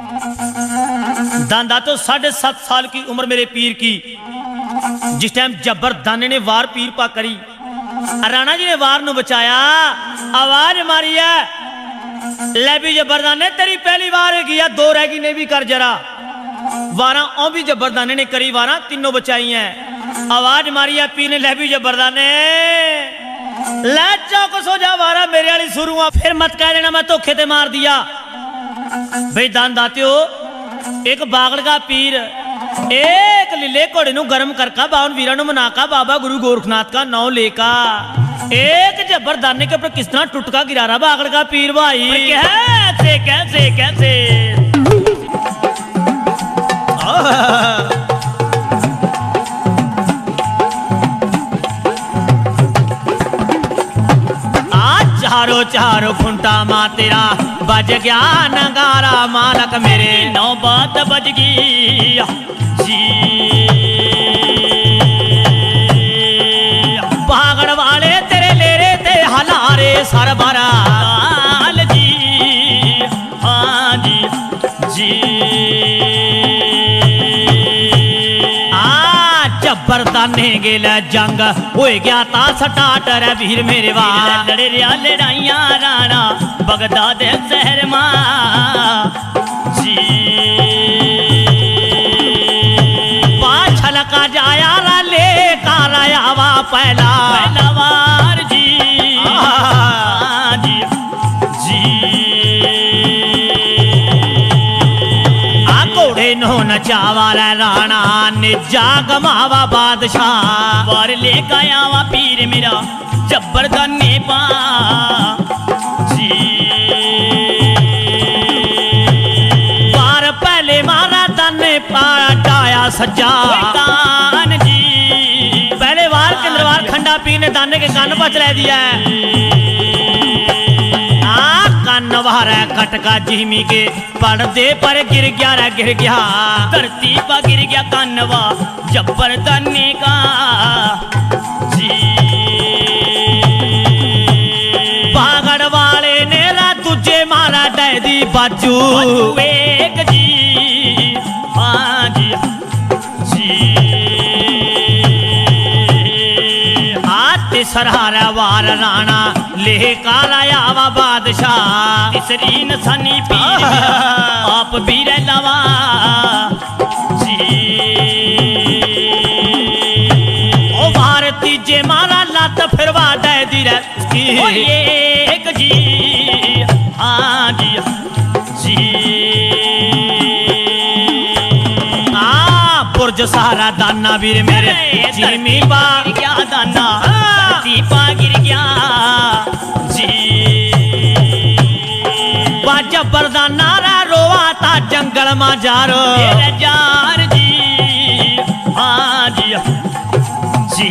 दांदा तो साढ़े सात साल की उम्र मेरे पीर की। जिस टाइम जबरदाने ने वार पीर पा करी, राणा जी ने वार नु बचाया, आवाज मारी है, ले भी जबरदाने तेरी पहली वार है गया, दो रह गई ने भी कर जरा। वारा ओ भी जबरदाने ने करी, वारा तीनों बचाई हैं। आवाज मारी है पीर ने, ले भी जबरदाने ले चौकस हो जा, वारा मेरे वाली शुरू आ, फिर मत कह देना मैं धोखे ते मार दिया। भाई दान दात्यो, एक बागड़ का पीर एक लीले घोड़े नु गर्म करका बावन वीरा नु मनाका बाबा गुरु गोरखनाथ का नाम लेका एक जबरदाने के ऊपर किस तरह टुटका गिरा रहा बागड़ का पीर भाई। कैसे कैसे कैसे आज चारो चारो खुंटा मां तेरा बज गया नगारा, मालक मेरे नौबत बज गई जी। बागड़ वाले तेरे लेरे ते हलारे सरबरा जी, हाँ जी जी। जबरदाने गेला जंग हो गया ता सटाट रे वीर मेरे वाह, लड़े रिया लड़ाइया राणा बगदाद शहर मां जी। पाछल का जाया रा ले काराया वा पहला पहला वार जी, हाँ जी जी। आ घोड़े नो नचावा राणा निजा गमावा बादशाह, वार ले गया वा पीर मेरा जबरदाने पा जी। वार पहले मारा दाने पाया सज्जा कान जी, पहले वार के अंदर वार खंडा पीर ने दाने के कान पर चला दिया है। कान वार कटका जिमी के पर्दे पर गिर गया रे गिर गया, धरती पर गिर गया कानवा जबरदाने का जी। बागड़ वाले ने रा तुझे मारा डैदी बाजू एक जी, हाँ जी जी। हाथ सरहारा वार राणा ले कालाया वा बादशाह, तीसरी नसानी पीर आप भी लवा जी। ओ वार तीजे मारा लात फिर वा डैदी रही एक जी, हाँ जी जी। आ पुरज सारा दाना वीर मेरे जिमी बा क्या दाना दीपा गिर गया जी। जबरदाना रा रोवा ता जंगल मा जारो जार जी, हाँ जी जी।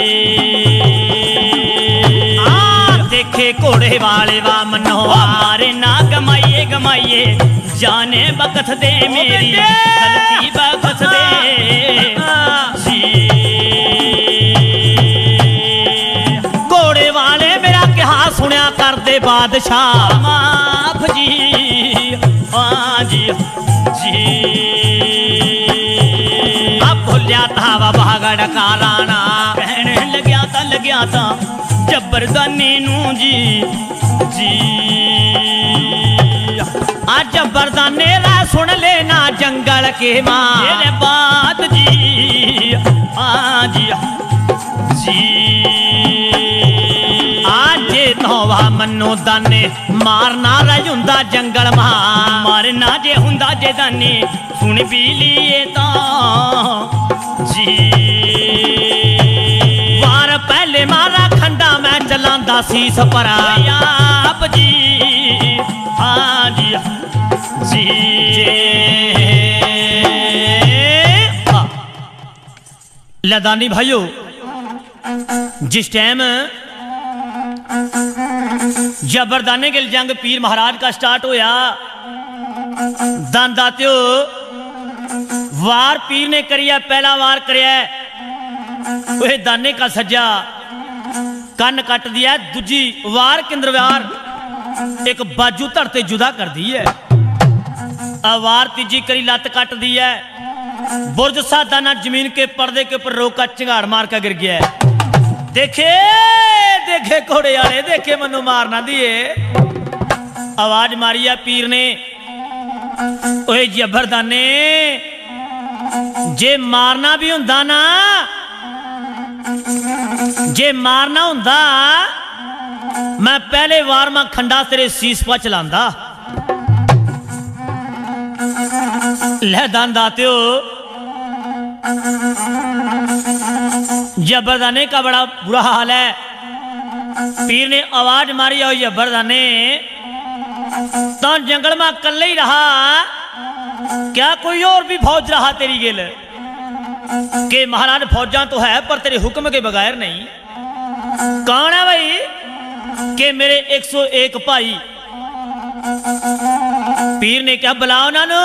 आ देखे घोड़े वाले वा मनो मारे ना गमाइए गमाइए, जाने बकथ दे मेरी गलती बकथ दे जी। घोड़े वाले मेरा क्या सुनिया कर दे बादशाह माफ जी, हाँ जी जी। अब भूलिया था वा बागड़ का राणा, कहने लग्या था लग्या था जबरदाने नू जी जी। आज जबरदाने रा सुन लेना जंगल के मां ये बात जी, हाँ जी जी। आज तोवा मनो दाने मारना रही हुंदा जंगल मां, मारना जे हुंदा जे दाने सुन भी लिए तो जी। वार पहले मारा खंडा मैं चलांदा सीस पर आप जी, हाँ जी जी। लदानी भाइयों, जिस टाइम जबरदाने के जंग पीर महाराज का स्टार्ट होया, दान दात्यो वार पीर ने करिया, पहला वार करिया वह दाने का सज्जा कन कट दिया, दूजी वार केंद्र वार एक बाजू धरते जुदा कर दी है, वार तीजी करी लत कट दी है, बुर्ज सा दाना जमीन के पर्दे के ऊपर रोका चिंगाड़ मार का गिर गया है। देखे देखे घोड़े वाले, देखे मनु मार ना दिए, आवाज मारी है पीर ने, ओए जबरदाने जे मारना भी हुंदा ना, जे मारना हुंदा मैं पहले वार में खंडा तेरे सीस पर चलांदा। ले दान दात्यो, जबरदाने का बड़ा बुरा हाल है। पीर ने आवाज मारी और जबरदाने तो जंगल में कल ही रहा, क्या कोई और भी फौज रहा तेरी गिल के महाराज फौजा तो है पर तेरे हुक्म के बगैर नहीं। कौन है भाई के मेरे एक सौ एक भाई। पीर ने क्या बुलाओ नानू।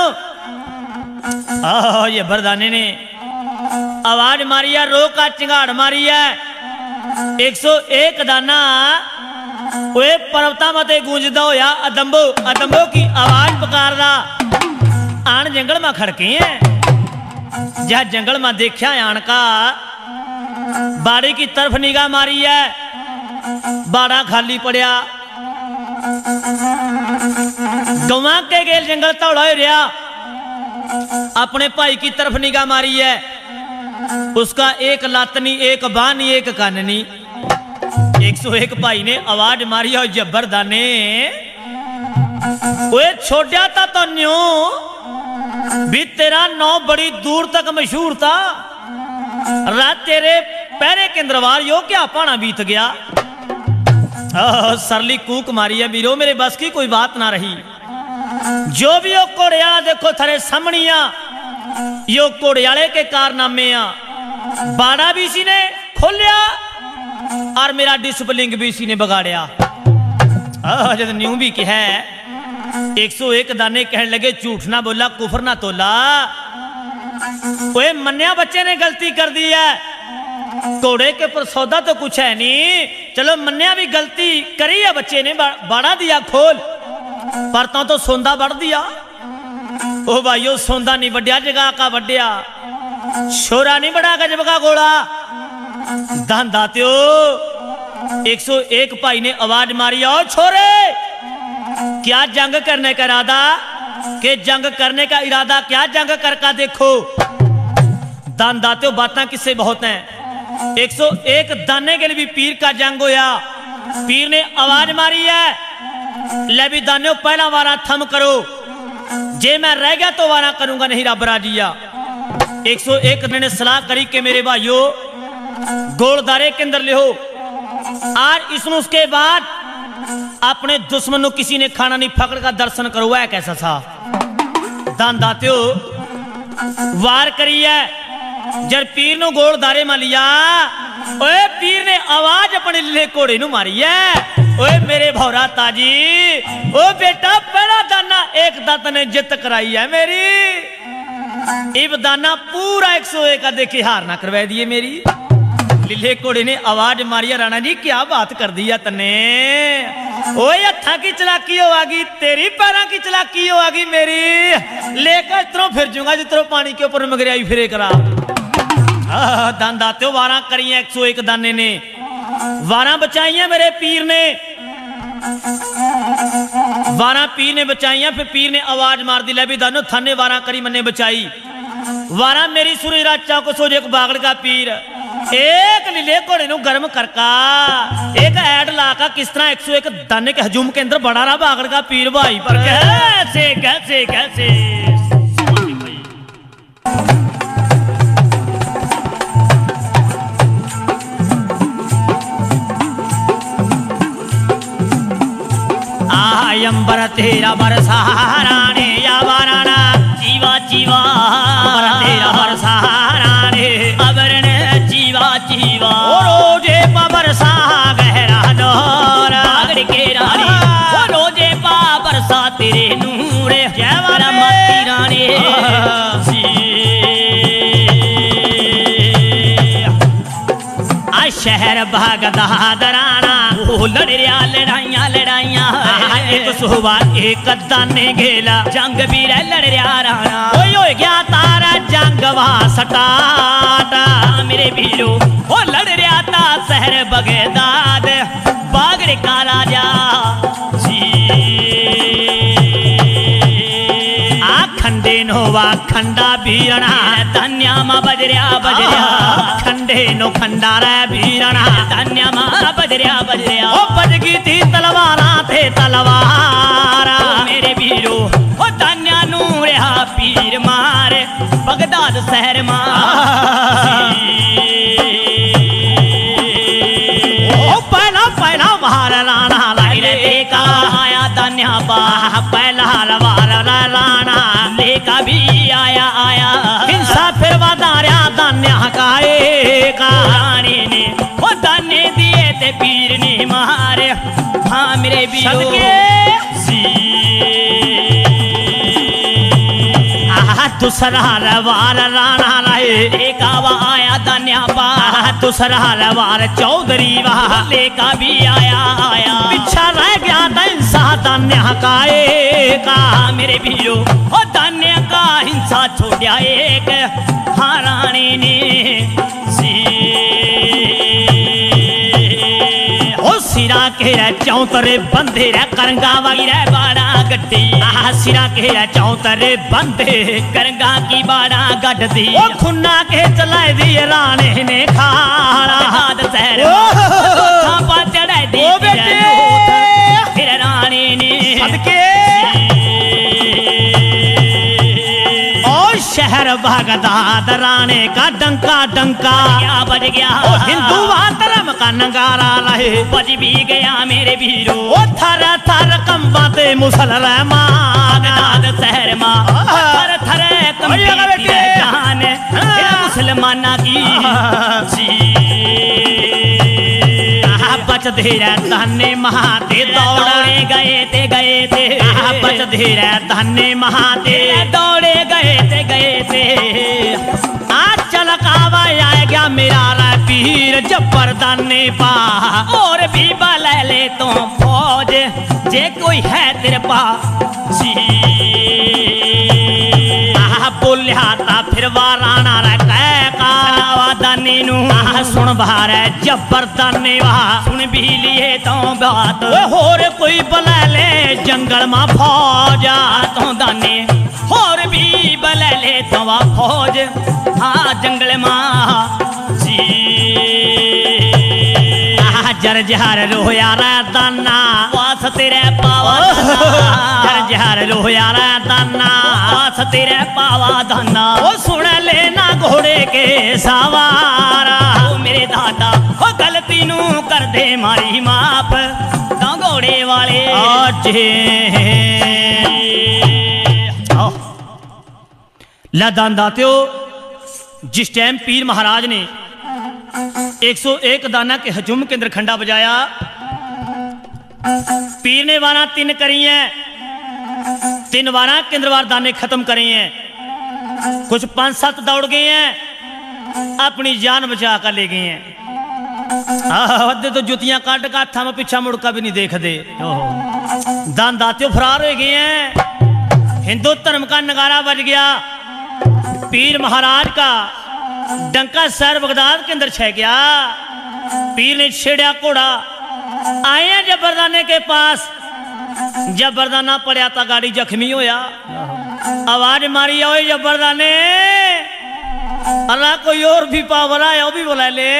आह ये बरदाने ने आवाज मारी है, रो का चिंगाड़ मारी है। एक सौ एक दाना वे पर्वता मते गूंजदा होया, अदम्बो अदम्बो की आवाज पुकारदा आन जंगल में खड़के हैं। जह जंगल में देखा आन का बाड़ी की तरफ निगाह मारी है, बाड़ा खाली पड़िया, गवा के गेल जंगल तौड़ा हो रहा। अपने भाई की तरफ निगाह मारी है, उसका एक लत नहीं, एक बाह नहीं, एक कान नहीं। एक सौ एक भाई ने आवाज मारी और जबरदाने ओए छोड़िया था तो न्यू भी तेरा नौ बड़ी दूर तक मशहूर था, रात तेरे पहरे के दरबार यो क्या पाना बीत गया। सरली कूक मारी है वीरो, मेरे बस की कोई बात ना रही। जो भी यो घोड़ियाला देखो थारे सामनिया, यो घोड़ियाले के कारनामे आ। बाड़ा भी इसी ने खोलिया और मेरा डिस्पलिंग भी इसी ने बगाड़िया। जब न्यू भी क्या है, एक सौ एक दाने कहने लगे झूठ ना बोला, कुफर ना तोला। ओए मन्या बच्चे ने गलती कर दी है, घोड़े के ऊपर सौदा तो कुछ है नहीं। चलो मन्या भी गलती करी है बच्चे ने, बाड़ा दिया खोल, पर तो, तो सोंदा बढ़ दिया। ओ भाइयों सोंदा नहीं बढ़िया, जगह का बढ़िया, छोरा नहीं बढ़ा गजब का घोड़ा। दान दात्यो एक सौ एक भाई ने आवाज मारी, और छोरे क्या जंग करने का इरादा, के जंग करने का इरादा क्या, जंग करके देखो। दान दात्यो बातें किससे बहुत हैं। एक सौ एक दाने के लिए भी पीर का जंग होया। पीर ने आवाज मारी है, ले भी दानियों पहला वारा थम करो, जे मैं रह गया तो वारा करूंगा नहीं रब राजिया। एक सौ एक ने सलाह करी कि मेरे भाइयों गोलदारे के अंदर ले हो, और इसमें उसके बाद अपने दुश्मन किसी ने खाना नहीं पकड़ का दर्शन करो, है कैसा सा। दान दात्यो वार करी है, जब पीर नो गोलदारे में लिया, ओए पीर ने आवाज अपने ले घोड़े नु मारी है। ओए मेरे भौरा ताजी, ओ बेटा पहला दाना एक दत्त ने जित कराई है मेरी। इब दाना पूरा एक सौ एक देखे हार ना करवा दिए मेरी। लिले घोड़े ने आवाज मारी, राणा जी क्या बात कर दी है तने। ओए हथा की चलाकी होगी तेरी, पैरों की चलाकी होगी मेरी। लेकर इतरों फिर जूंगा जितरों पानी के ऊपर मगरियाई फिरे करा। दान दात्यो वारा करी एक सौ एक दाने ने, वारा बचाइया मेरे पीर ने, वारा पीर ने बचाइया। फिर पीर ने आवाज मार दी, ले भी दानो थाने वारा करी मन्ने बचाई। वारा मेरी सुरी राचा को सोजे को बागड़ का पीर, एक लीले घोड़े नु गर्म करका, एक ऐड लाका किस तरह एक सौ एक दाने के हजूम के अंदर बड़ा रहा बागड़ का पीर भाई। पर कैसे कैसे कैसे अंबर तेरा बरसारा ने या वाराना जीवा जीवा, अंबर तेरा बरसारा ने अबर ने शहर भगदा दराना ओ लड़ रहा लड़ाइया लड़ाइया एक सुबह एक दाने गेला जंग भी रह लड़ रहा राणा ओए हो गया तारा जंग वा सटाटा मेरे वीरो ओ लड़ रहा था शहर बगदाद बागड़ का राजा जी आ खंडे नोवा खंडा बीरणा धन्या मा बजरिया बजरिया खंडे नो खंडा रे बीरणा धन्या मा बजरिया बजरिया ओ बजगी थी तलवारा थे तलवारा मेरे वीरो ओ धन्या नू रहा पीर मार बगदाद शहर मार ओ पहला पहला बाहर लाना लाइले लेका आया धन्या बा पहला हलवार लाना लेका भी आया आया हिंसा फिर वादार्या दान्या काए का रानी ने वो दाने दिए ते पीर ने मारे हाँ मेरे वीरो सदके दूसरा लवार राणा लाए लेका वा आया दान्या बा दूसरा लवार चौधरी वाह लेका भी आया आया पीछा रह गया हिंसा दान्या काए का मेरे वीरो ओ दान्या का हिंसा छोड़ा एक हाँ रानी ने ओ सिरा के चौतरे बंधे रे करंगा वाली रे बाड़ा गड्डी आ सिरा के चौतरे बंधे करंगा की बाड़ा गड्डी ओ खुन्ना के चलाए दी राणे ने खाड़ा बगदाद शहर थापा चढ़ाई दी ओ बेटे फिर रानी ने सदके ओ शहर भगदाद राणे का डंका डंका क्या बज गया ओ हिंदू धर्म का नगारा रहे बज भी गया मेरे वीरो ओ थर थर कंबाते मुसलमान बगदाद शहर मां थर थर कंबी जान मुसलमाना की बच धीरे धन्य महाते दौड़े गए ते गए थे बच धीरे धन्य महाते दौड़े गए थे गए थे आज चलकावा आए गया मेरा पीर जबरदन ने पा और भी बला ले तो फौज जे कोई है तेरे पास बोलिया था फिर वाराना रे का दाने नू सुन बार जबरदन ने वाह सुन भी लिए तो बात होर कोई बला ले जंगल में फौजा तो दाने और भी बला ले तो फौज हाँ जंगल मां जर जहर रोया रे दाना वास तेरे पावा जर जहर रोया रे दाना वास तेरे पावा दाना ओ सुन लेना घोड़े के सवारा ओ मेरे दादा ओ गलती नू कर दे मारी माफ तो घोड़े वाले लदान दात्यो जिस टाइम पीर महाराज ने एक सौ एक दाना के हजूम के अंदर खंडा बजाया पीर ने वारा तीन करी हैं तीन वारा के अंदर वार दाने खत्म करे हैं कुछ पांच सात दौड़ गए हैं अपनी जान बचा कर ले गए हैं अद्धे तो जुतियां काट का था में पीछा मुड़का भी नहीं देख दे दान दात्यो फरार हो गए हैं हिंदू धर्म का नगारा बज गया पीर महाराज का डंका शहर बगदाद के अंदर छह गया पीर ने छेड़ा घोड़ा आए हैं जबरदाने के पास जबरदाना पड़िया था गाड़ी जख्मी होया आवाज मारी आओ जबरदाने अल्लाह कोई और भी पावर आया वो भी बुला ले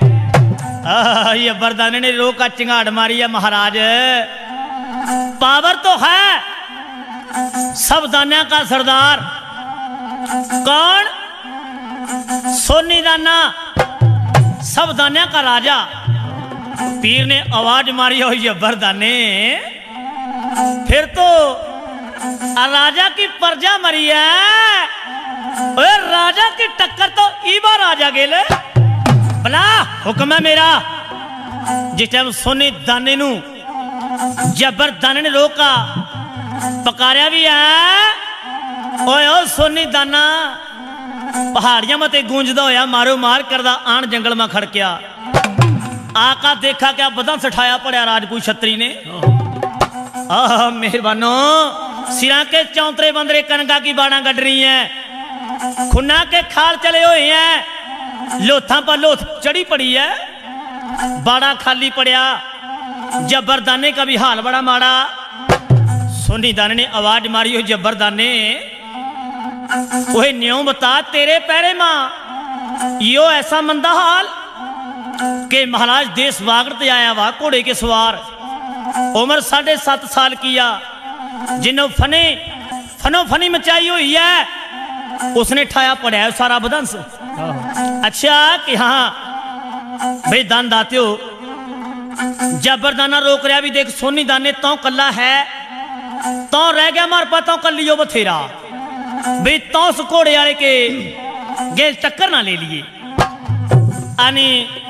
जबरदाने ने रो का चिंगाड़ मारी है महाराज पावर तो है सब दाना का सरदार कौन सोनी दाना सब दाना का राजा पीर ने आवाज मारी हो जबरदाने फिर तो राजा की प्रजा मरी है ओए राजा की टक्कर तो ईबा राजा गेले भला हुक्म है मेरा जिस टाइम सोनी दाने नू जबरदाने ने रोका पकारिया भी है ओए ओ सोनी दाना पहाड़ियां मते गूंजदा होया मारो मार करदा आन जंगल में खड़किया आका देखा क्या बदन उठाया पड़या राजपूत छतरी ने। आह मेहरबानो सिरा के चौंतरे बंदरे कनका की बाड़ा गढ़ रही हैं, खुना के खाल चले हुए हैं, लोथा पर लोथ चढ़ी पड़ी है, बाड़ा खाली पड़या। जबरदाने का भी हाल बड़ा माड़ा। सोनी दाने ने आवाज मारी हो जबरदाने वही न्यों बता तेरे पैरे मां यो ऐसा मंदा हाल के महाराज देश वागड़ते आया वाह घोड़े के सवार, उम्र साढ़े सात साल किया, जिन्हों फने फनो फनी मचाई हुई है, उसने ठाया पड़ा सारा बदंस। अच्छा कि हाँ भाई दान दाते हो, जबरदाना रोक रहा भी देख सोनी दाने तो कला है, तो रह गया मार पाता कर लियो बथेरा भाई, तो उस घोड़े वाले के गेल टक्कर ना ले लिए। आनी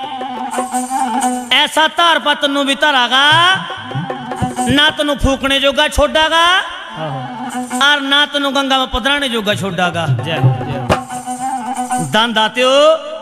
ऐसा तार पा तेनू भी धरागा ना, तेनू फूकने जोगा छोड़ागा और ना तेनू गंगा में पधराने जोगा छोड़ागा। दान दाते हो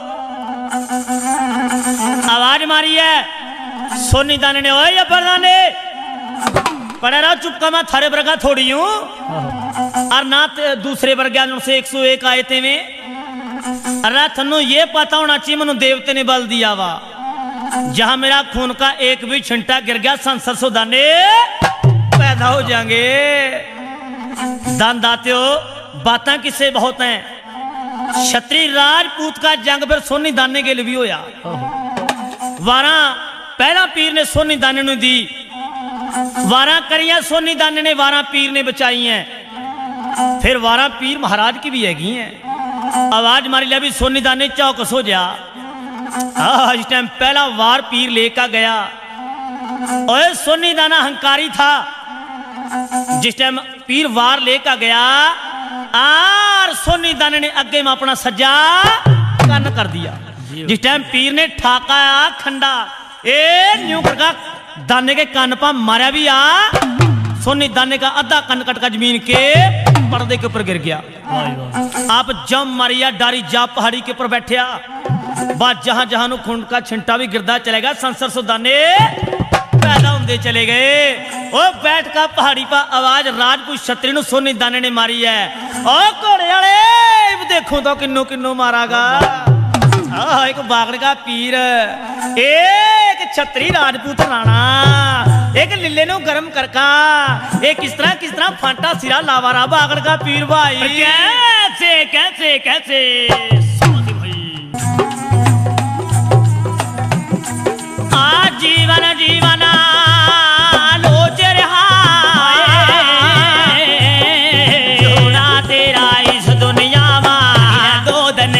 आवाज मारी है सोनी दाने ने, ओए जबरदाने पड़ा रहा चुपका मैं थारे वर्गा थोड़ी हूं और ना दूसरे वर्गा से एक सौ एक आए थे में। अरे थनू ये पता होना चाहिए मनु देवते ने बल दिया वा, जहां मेरा खून का एक भी छिंटा गिर गया संसद सो दाने पैदा हो जाएंगे। दान दाते हो बातें किससे बहुत हैं। क्षत्रिय राजपूत का जंग फिर सोनी दाने के लिए भी होया। वारा पहला पीर ने सोनी दाने ने दी, वारा करिया सोनी दाने ने, वारा पीर ने बचाई हैं, फिर वारा पीर महाराज की भी हैगी हैं। आवाज मारी लिया भी सोनी दाने चौकस हो जा। इस टाइम पहला वार पीर लेकर गया और सोनी दाना हंकारी था। जिस टाइम पीर वार लेकर गया और सोनी दाने ने अगे में अपना सज्जा कन कर दिया। जिस टाइम पीर ने ठाका खंडा ए न्यू करका दाने के कान पा मारा भी आ, सोनी दाने का आधा कन कट का जमीन के पर्दे के ऊपर गिर गया। आप जम मारिया डारी जा पहाड़ी के ऊपर बैठया, बात जहां जहां नु खून का छिंटा भी गिरदा चलेगा, संसर सो दाने पैदा होंदे चले गए। ओ बैठ का पहाड़ी पर आवाज राजपूत क्षत्रिय नु सोनी दाने ने मारी है। ओ घोड़े वाले देखो तो किन्नो किन्नो मारागा। आ, एक बागड़ का पीर, एक छतरी राजपूत राणा, एक लिले नो गरम करका, एक किस तरह किस तरह फांटा सिरा लावारा बागड़ का पीर भाई। कैसे कैसे कैसे आज जीवन जीवन लोच रहा जोड़ा तेरा इस दुनिया में, दो दिन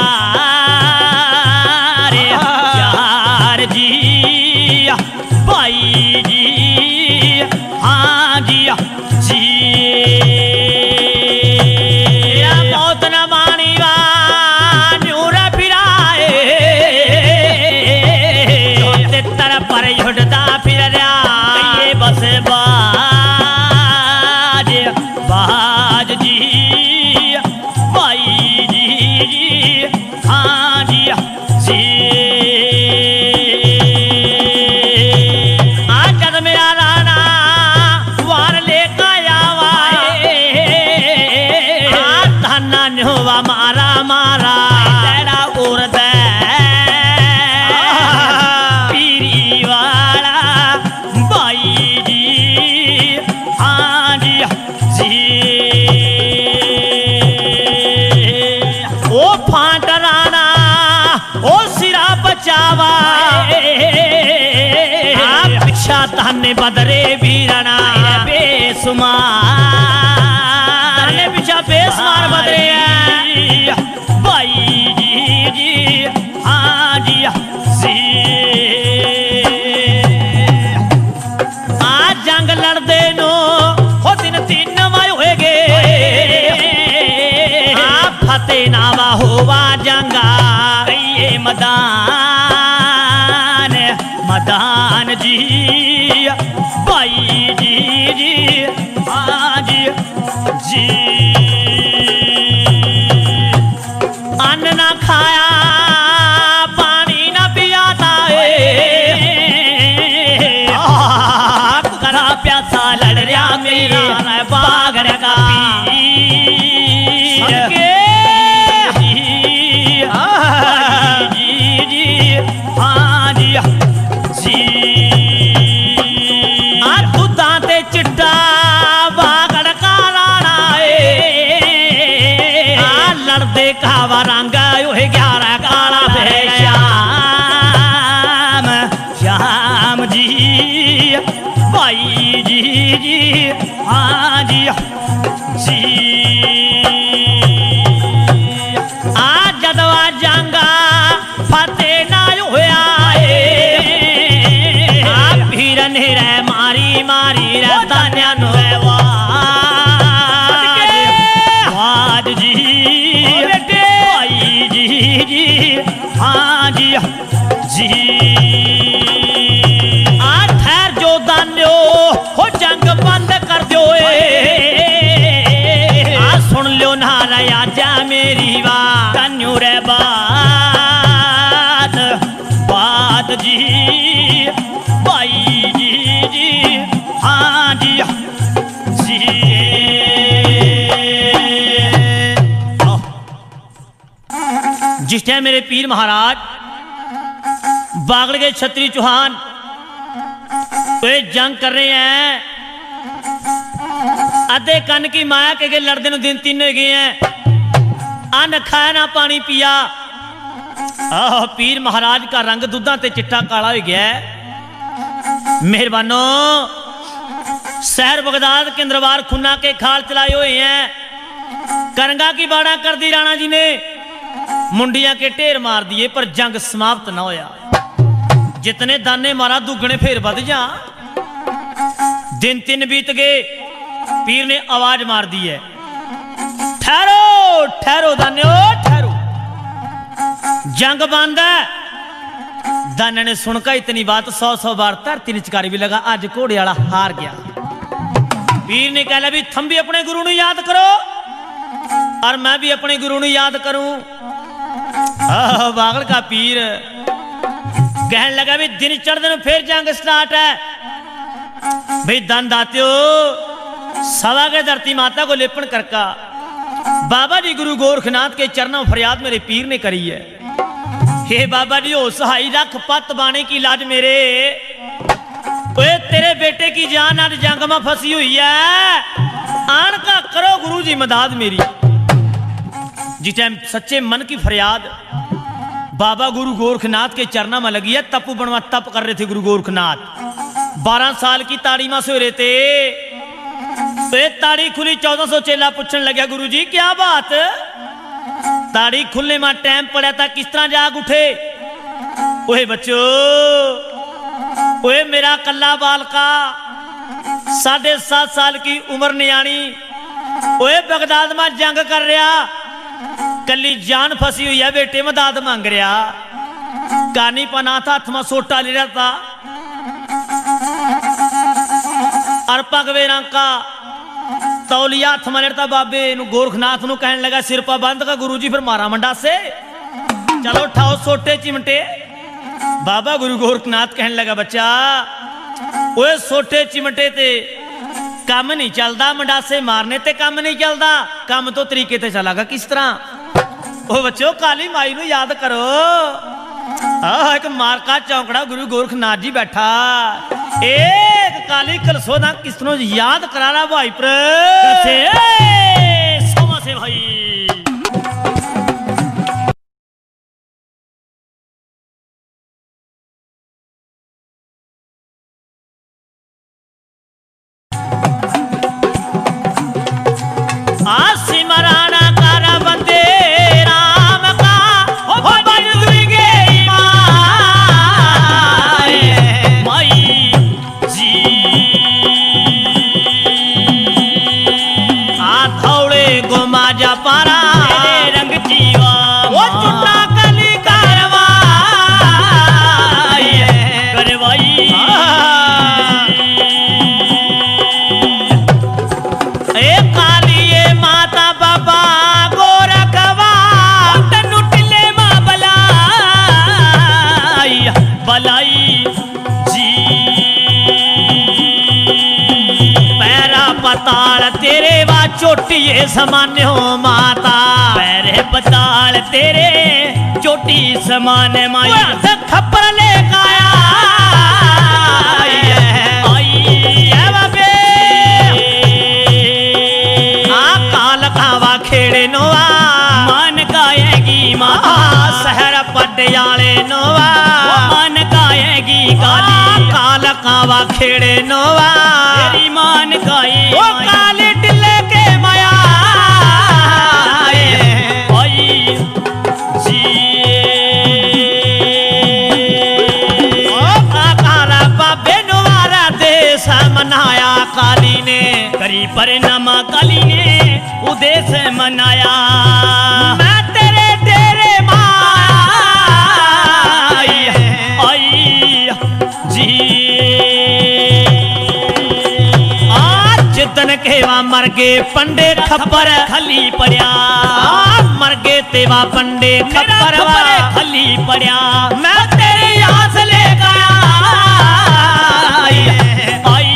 भाई जी, हाँ जी जी मौत न मानी वा न्यूरा फिराए, तितर पर झुटता फिर रहा ये बस बाज बाज जी, भाई जी जी, हाँ जी जी। मारा मारा तेरा उर्द पीरी वाला भाई जी, हाँ जी जी। ओ फांट राना ओ सिरा बचावा, पिछा धन बदरे बीरना बेसुमार, पीछा बेसुमार बदरे भाई जी जी, हाँ जी जी। आज जंग लड़दे नो हो दिन तीन वाय होएगे, आप फतेह नावा होवा जंगा ये मदान मदान जी, भाई जी जी, हाँ जी जी। अन्न ना खाया पानी ना पियाता है, कावा रंग ओहे ग्यारह काला वे श्याम श्याम जी भाई जी जी हाँ जी जी आ जदवा जंगा फते ना होया आ भीर ने रे मारी मारी रे तान्या नो वाज जी भाई जी जी हाँ जी जी आ ठहर जो दान्यो हो जंग बंद कर दो आ सुन लो ना राजा मेरी बात तन्यू रे बात बात जी भाई जी जी हाँ जी जी जिस टाइम मेरे पीर महाराज बागड़ गए छत्री चौहान तो ये जंग कर रहे हैं अधे कन की माया के गए लड़ते दिन तीन हो गए हैं अन्न खाया ना पानी पिया आह पीर महाराज का रंग दुधा ते चिट्टा काला हो गया है मेहरबानो शहर बगदाद के दरबार खुन्ना के खाल चलाए हुए हैं करंगा की बाड़ा कर दी राणा जी ने मुंडिया के ढेर मार दिए पर जंग समाप्त ना होया जितने दाने मारा दुगने फिर बद जा दिन तीन बीत गए पीर ने आवाज मार दी है ठहरो ठहरो दाने ठहरो जंग बंद है दाने ने सुनकर इतनी बात सौ सौ बार धरती निचकारी भी लगा आज घोड़े वाला हार गया पीर ने कहा भी थम भी अपने गुरु ने याद करो और मैं भी अपने गुरु ने याद करूं बागड़ का पीर कहने लगा भी दिन चढ़ दिन फिर जंग स्टार्ट है भाई दन दात्यो सवा के धरती माता को लेपन करका बाबा जी गुरु गोरखनाथ के चरणों फरियाद मेरे पीर ने करी है हे बाबा जी हो सहाई रख पत बाणे की लाज मेरे ओए तेरे बेटे की जान आज जंग में फंसी हुई है आन का करो गुरु जी मदद मेरी जिस टाइम सच्चे मन की फरियाद बाबा गुरु गोरखनाथ के चरणों में लगी है तपु बनवा तप कर रहे थे गुरु गोरखनाथ बारह साल की ताड़ी में सो रहे थे तो ताड़ी खुली चौदह सौ चेला पूछने लगा गुरु जी क्या बात ताड़ी खुलने में टाइम पड़ा था किस तरह जाग उठे ओए बच्चो ओए मेरा कल्ला बालका साढ़े सात साल की उम्र नियाणी ओए बगदाद में जंग कर रहा कली जान फंसी हुई है बेटे मदद मांग रहा कानी पना था हाथ में सोटा ले रहा था और पगवे रंग का तौलिया हाथ में लेता बाबे गोरखनाथ नु कहने लगा सिर पर बंद का गुरु जी फिर मारा मंडा से चलो उठाओ सोटे चिमटे बाबा गुरु गोरखनाथ कहने लगा बच्चा ओए सोटे चिमटे ते काम नहीं चलता मंडासे मारने ते काम नहीं चलता काम तो तरीके ते चलागा किस तरह ओ बच्चों काली माई नु याद करो आ एक मारका चौकड़ा गुरु गोरखनाथ जी बैठा एक काली कलसोदा किस तरह याद करा रहा भाई पर समा से भाई सिमराना कारा बंदे राम का हो बन दुर्गे माई जी आ थौड़े गोमा जा पारा रंग जीवा वो चुट्टा कली कारवाई करवाई ए काली माता बाबा गोरखवा नुटले मां बलाई बलाई जी पैरा पताल तेरे वा चोटिए समान हो माता पैरे पताल तेरे चोटी समान माई खप्पर ले काया आई है बाबे आ काल कावा खेड़े नोआ मान का पटियाले नोवा मान गाएगी काली काल कावा खेड़े नोवा तेरी मान गाए ओ काली टिल्ले के माया आई जी ओ काकारा बाबे नोवारा देश मनाया काली ने करी परिणामा काली ने उदेश मनाया मैं तेरे तेरे माई आई जी आज जितन केवा मर गए पंडे खप्पर खली पड़िया मर गए तेवा पंडे खप्पर खली पड़िया मैं तेरी आस ले गया आई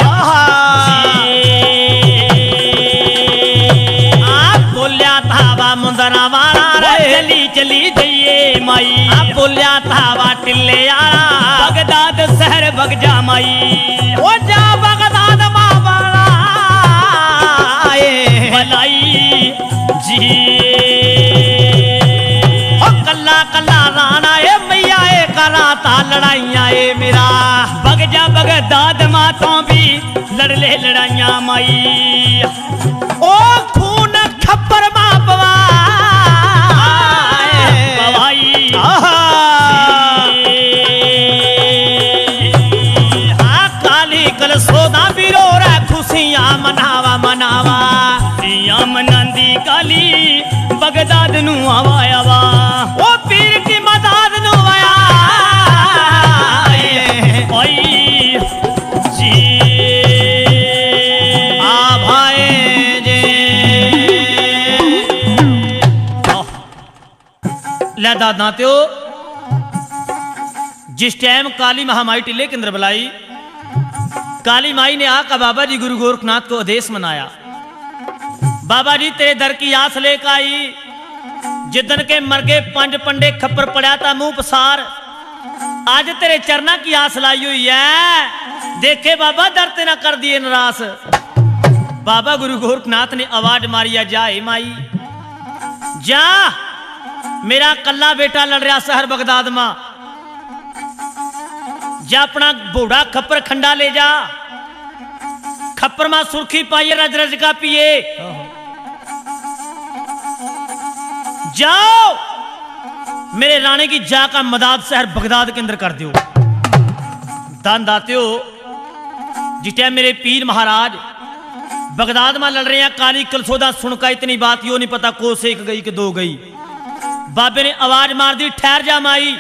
बोलिया थावा मुंदरा वाला रे चली चली जाइए माई बोलिया थावा टिल्ले आला बगदाद शहर बग जा माई ओ जा बगदाद माँ वाला भलाई जी ओ कल्ला कल्ला राना ए मैया ए करा ता लड़ाइया ए मेरा बग जा बगदाद मातों भी लड़ ले लड़ाइया माई ओ खून खप्पर माँ पवा पवाई हाँ काली कल सोदा बिरो रे खुशियाँ मनावा मनावा सिया मनांदी काली बगदाद नू आवा आवा ओ पीर की मदद नु आया आई जी आ भाई जे ले दादा त्यो जिस टाइम काली महामाई टिल्ले के अंदर बुलाई काली माई ने आका बाबा जी गुरु गोरखनाथ को आदेश मनाया बाबा जी तेरे दर की आस लेकर आई जिदन के मर गए पंज पंडे खप्पर पड़ा था मुंह पसार आज तेरे चरना की आस लाई हुई है देखे बाबा दर ते ना कर दिए नाराज बाबा गुरु गोरखनाथ ने आवाज मारी जा हे माई जा मेरा कल्ला बेटा लड़ रहा शहर बगदाद मां जा अपना बूढ़ा खप्पर खंडा ले जा खप्पर मां सुर्खी पाइए रज रज का पिए जाओ मेरे राणे की जा का मदाद शहर बगदाद के अंदर कर दो दान दाते हो जिस टाइम मेरे पीर महाराज बगदाद में लड़ रहे हैं काली कलसोदा सुनका इतनी बात यो नहीं पता को से एक गई कि दो गई बाबे ने आवाज मार दी ठहर जा माई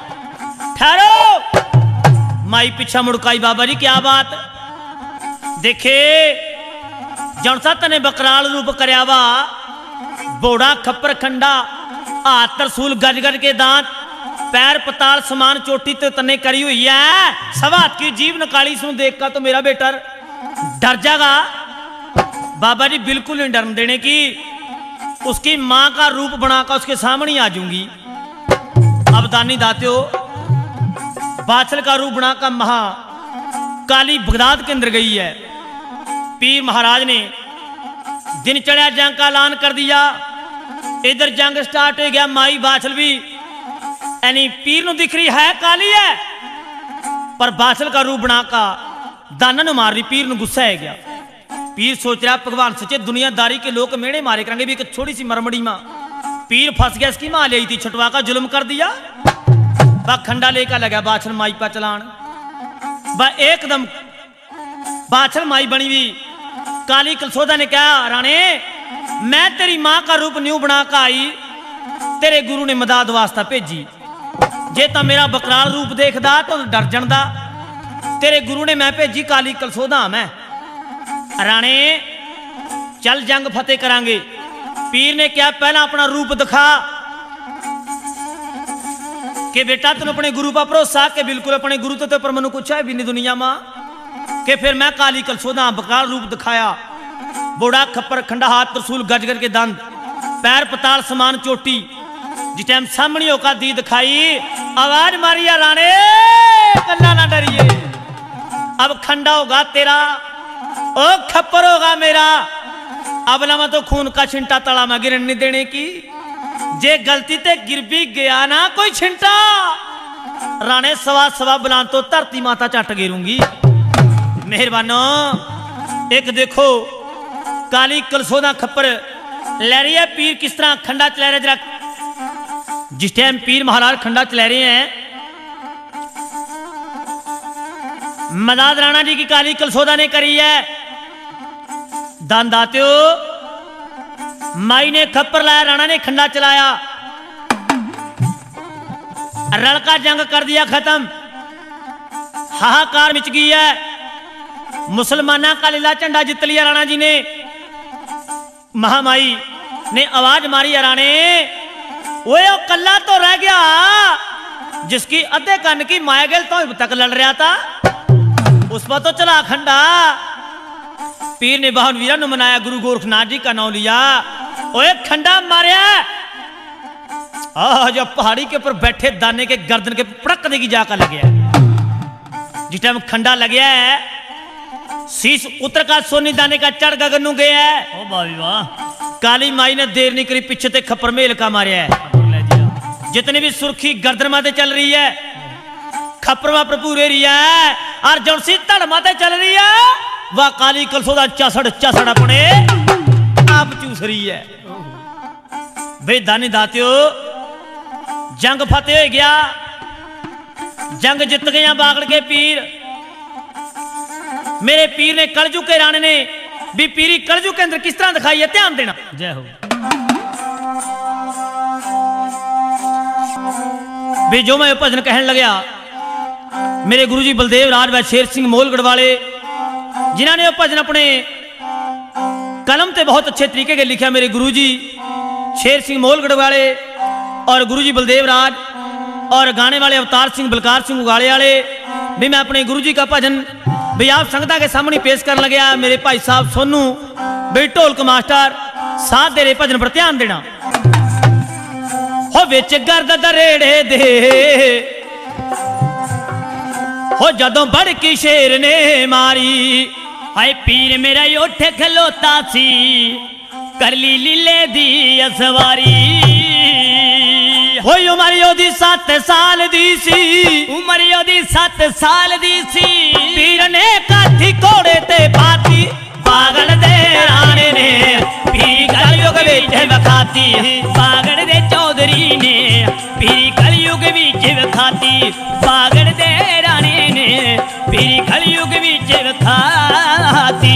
ठहरो माई पीछा मुड़काई बाबा जी क्या बात देखे जौन सा तने बकराल रूप करया वा बोड़ा खप्पर खंडा हाथ तरसूल गज गज के दांत पैर पताल समान चोटी तो तने करी हुई है सवात की जीव नकाली सुन देख का तो मेरा बेटा डर जाएगा बाबा जी बिल्कुल नहीं डरने देने की उसकी मां का रूप बनाकर उसके सामने आ जाऊंगी अब दानी दाते हो बाछल का रूप बनाकर महा काली बगदाद के अंदर गई है पीर महाराज ने दिन चढ़िया जंग का ऐलान कर दिया इधर जंग स्टार्ट हो गया माई बाछल भी यानी पीर नु दिख रही है काली है पर बाछल का रूप बनाकर दाना नु मार रही पीर नु गुस्सा है गया पीर सोच रहा भगवान सच्चे दुनियादारी के लोग मेड़े मारे करेंगे भी एक छोटी सी मरमड़ी मां पीर फंस गया इसकी मां ले थी छुटवा का जुल्म कर दिया बा खंडा लेकर लगा बाछल माई पर चलान बा एकदम बाछल माई बनी हुई काली कलसोदा ने कहा राणे मैं तेरी मां का रूप न्यू बना कर आई तेरे गुरु ने मदद वास्ता भेजी जे तो मेरा बकराल रूप देखदा तो डर जनदा तेरे गुरु ने मैं भेजी काली कलसोदा मैं राणे चल जंग फतेह करांगे पीर ने क्या पहला अपना रूप दिखा कि बेटा तुम अपने गुरु पर भरोसा के बिल्कुल अपने गुरु तो पर मनु कुछ है भी नहीं दुनिया मां के फिर मैं काली कलसोदा बकराल रूप दिखाया बोड़ा खप्पर खंडा हाथ तरसूल गज गज के दंद पैर पताल समान चोटी जिस टाइम सामने होकर दी दिखाई आवाज मारिया राणे कल्ला ना डरिए अब खंडा होगा तेरा ओ खप्पर होगा मेरा अब लमा तो खून का छिंटा तला में गिरन नहीं देने की जे गलती ते गिर भी गया ना कोई छिंटा, राणे सवा सवा बुलान तो धरती माता चट गिरूंगी। मेहरबानो एक देखो काली कलसोदा खप्पर लै रही है पीर किस तरह खंडा चला रहे। जरा जिस टाइम पीर महाराज खंडा चला रहे हैं, मदाद राणा जी की काली कलसोदा ने करी है। दान दात्यो माई ने खप्पर लाया, राणा ने खंडा चलाया, रड़का जंग कर दिया खत्म, हाहाकार मच गई है। मुसलमाना का लीला झंडा जित लिया राणा जी ने। महामाई ने आवाज मारी, राणे ओए ओ कल्ला तो रह गया जिसकी अद्धे कन की माया गेल तो अब तक लड़ रहा था, उस पर तो चला खंडा। पीर ने बाहन वीरा ने मनाया, गुरु गोरखनाथ जी का नाम लिया। ओए खंडा मारिया, आ जब पहाड़ी के ऊपर बैठे दाने के गर्दन के पड़क देगी जाकर लग गया। जिस टाइम खंडा लग गया है, शीश उतर का सोनी दाने का चढ़ गगन गया है। ओ भाभी वाह, काली माई ने देर नहीं करी, पीछे ते खप्पर मेल का मारिया है। जितनी भी सुर्खी गर्दन माते चल रही है, खप्पर मा पूरे रही है, और जो सी धड़ माते चल रही है, वह काली कलसोदा चासड़ चासड़ अपने आप चूस रही है। भाई दानी दात्यो जंग फतेह हो गया, जंग जित गया बागड़ के पीर। मेरे पीर ने कलजू के राणे ने भी पीरी कलजू के अंदर किस तरह दिखाई है, ध्यान देना। जय हो। भी जो मैं भजन कहने लग्या, मेरे गुरुजी बलदेव राज व शेर सिंह मोलगढ़ वाले, जिन्होंने भजन अपने कलम ते बहुत अच्छे तरीके के लिखा, मेरे गुरुजी शेर सिंह मोलगढ़ वाले और गुरुजी बलदेव राज, और गाने वाले अवतार सिंह बलकार सिंह उगाड़े वाले। भी मैं अपने गुरुजी का भजन भी आप संगता के सामने पेश करने लगे। मेरे भाई साहब सोनू भी ढोलक मास्टर साथ दे रहे, भजन पर ध्यान देना। हो विच गर्द दरेड़े दे हो जदों बड़की शेर ने मारी, हाय पीर मेरा उठ खलोता सी, कर ली लीले दी असवारी। होई उमर ओदी सत्त साल दी सी, उमर ओदी सत्त साल दी सी। पीर ने काठी घोड़े ते पाती, बागड़ दे राणे ने पीरी कलयुग विच विखाती, बागड़ दे चौधरी ने पीरी कलयुग विच विखाती, बागड़ दे राणे ने पीरी कलयुग विच विखाती।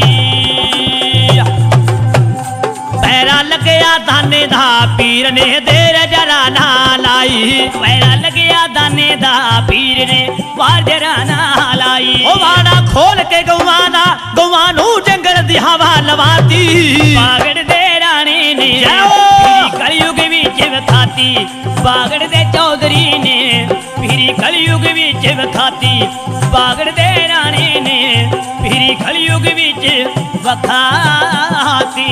पैरा लगया दाने दा पीर ने देर जरा ना लाई, पैरा लगया दाने दा पीर ने वार जरा ना लाई। ओ वाड़ा खोल के गौवा दा गौवा नू जंगल दी हवा लवाती, बागड़ दे राणे ने पीरी कलयुग विच विखाती, बागड़ दे चौधरी ने पीरी कलयुग विच विखाती, बागड़ दे राणे ने पीरी कलयुग विच विखाती।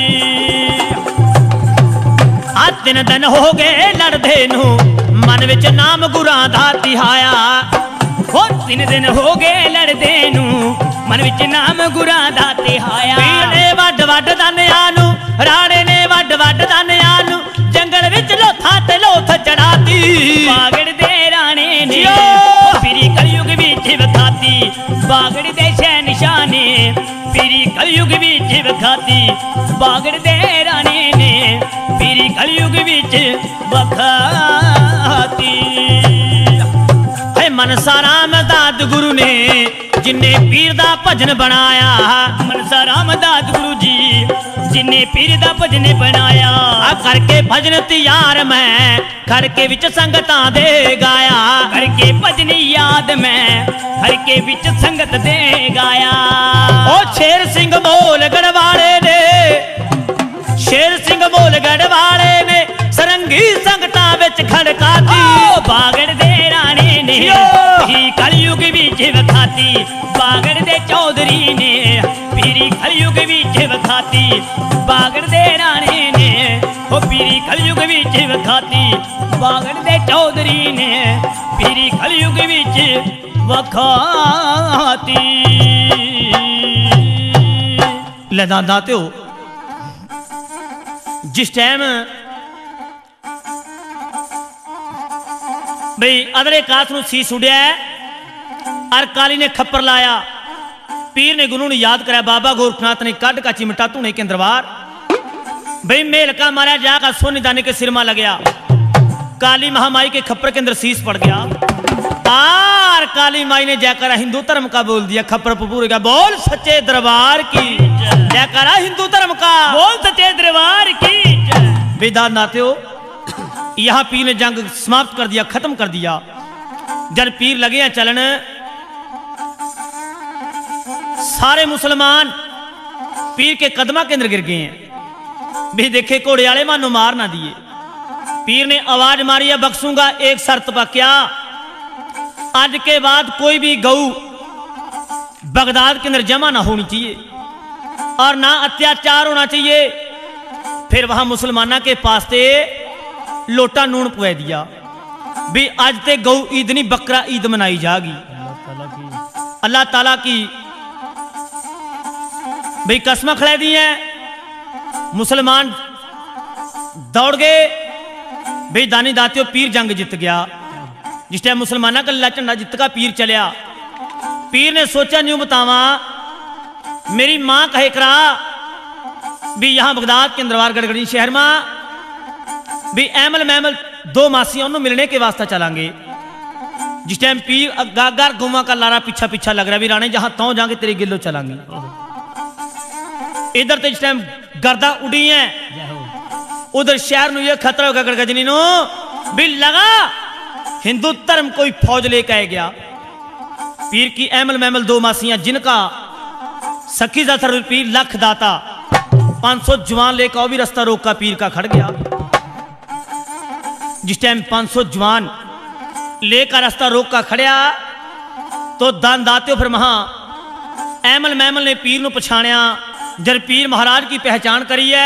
आ तीन दिन हो गए लड़दे नू, मन विच नाम गुरां दा तिहाया। हो तीन दिन हो गए लड़दे नू, मन विच नाम गुरां दा तिहाया। पीर ने वड वड दानियां नू, राणे ने वड वड दानियां नू, जंगल विच लोथा ते लोथ चढ़ाती, बागड़ दे राणे ने पीरी कलयुग विच विखाती, बागड़ दे शहनशाह ने पीरी कलयुग विच विखाती, बागड़ दे राणे ने पीरी कलयुग विच विखाती। है मनसा रामदास गुरु ने जिन्ने पीर दा भजन बनाया, मनसा रामदास गुरु जी जिन्ने पीर दा भजन बनाया। आ करके भजन तैयार मैं करके विच संगतां दे गाया, करके भजन याद मैं करके विच संगत दे गाया। ओ शेर सिंह मोलगढ़ वाले ने, शेर सिंह मोलगढ़ वाले ने सरंगी संगतां विच खड़काती, बागड़ दे राणे ने पीरी कलयुग विच विखाती, बागड़ दे चौधरी ने पीरी कलयुग विच विखाती, बागड़ दे राणे ने ओ पीरी कलयुग विच विखाती, बागड़ दे चौधरी ने पीरी कलयुग विच विखाती। ले दादा त्यो जिस टाइम बई अदरे कास नूं सीस उड़िया और काली ने खप्पर लाया। पीर ने गुरु याद कराया, बाबा गोरखनाथ ने कड का चिमटा धूने के दरबार बई मेल का मारा जाकर सोने दाने के सिर में लग गया। काली महामाई के खप्पर के अंदर शीश पड़ गया और काली माई ने जयकारा हिंदू धर्म का बोल दिया। खप्पर पूरे का बोल सच्चे दरबार की जयकारा हिंदू धर्म का बोल सच्चे दरबार की बेदान नाते हो। यहां पीर ने जंग समाप्त कर दिया, खत्म कर दिया। जब पीर लगे हैं चलन, सारे मुसलमान पीर के कदमा के अंदर गिर गए हैं। भी देखे घोड़े वाले मानो मार ना दिए। पीर ने आवाज मारी है, बख्सूंगा एक शर्त पर, क्या आज के बाद कोई भी गऊ बगदाद के अंदर जमा ना होनी चाहिए और ना अत्याचार होना चाहिए। फिर वहां मुसलमाना के पास से लोटा नून पुआ दिया भी आज ते गऊ ईद नहीं बकरा ईद मनाई जाएगी। अल्लाह ताला की भाई कसम खड़ा दी है। मुसलमान दौड़ गए भाई दानी दातियों, पीर जंग जीत गया। जिस टाइम मुसलमाना का अल्लाह झंडा जित का पीर चलिया, पीर ने सोचा न्यू बतावा मेरी मां कहे करा भी यहां बगदाद के अंदरवार गड़गड़ी शहर में भी ऐमल महमल दो मासियां उन्होंने मिलने के वास्ते चलांगे। जिस टाइम पीर गागर गुमा का लारा पीछा पीछा लग रहा भी राणे जहां तो जाके तेरे गिलो चलांगे। इधर तो जिस टाइम गर्दा उड़ी है, उधर शहर में यह खतरा होगा गड़गजनी नो भी लगा हिंदू धर्म कोई फौज लेकर आ गया। पीर की ऐमल महमल दो मासियां जिनका सखी जासर पीर लख दाता पांच सौ जवान लेकर भी रास्ता रोका पीर का खड़ गया। जिस टाइम पांच सौ जवान लेकर रास्ता रोक का खड़िया तो दान दाते फिर महा ऐमल महमल ने पीर नूं पछाणिया। जब पीर महाराज की पहचान करी है,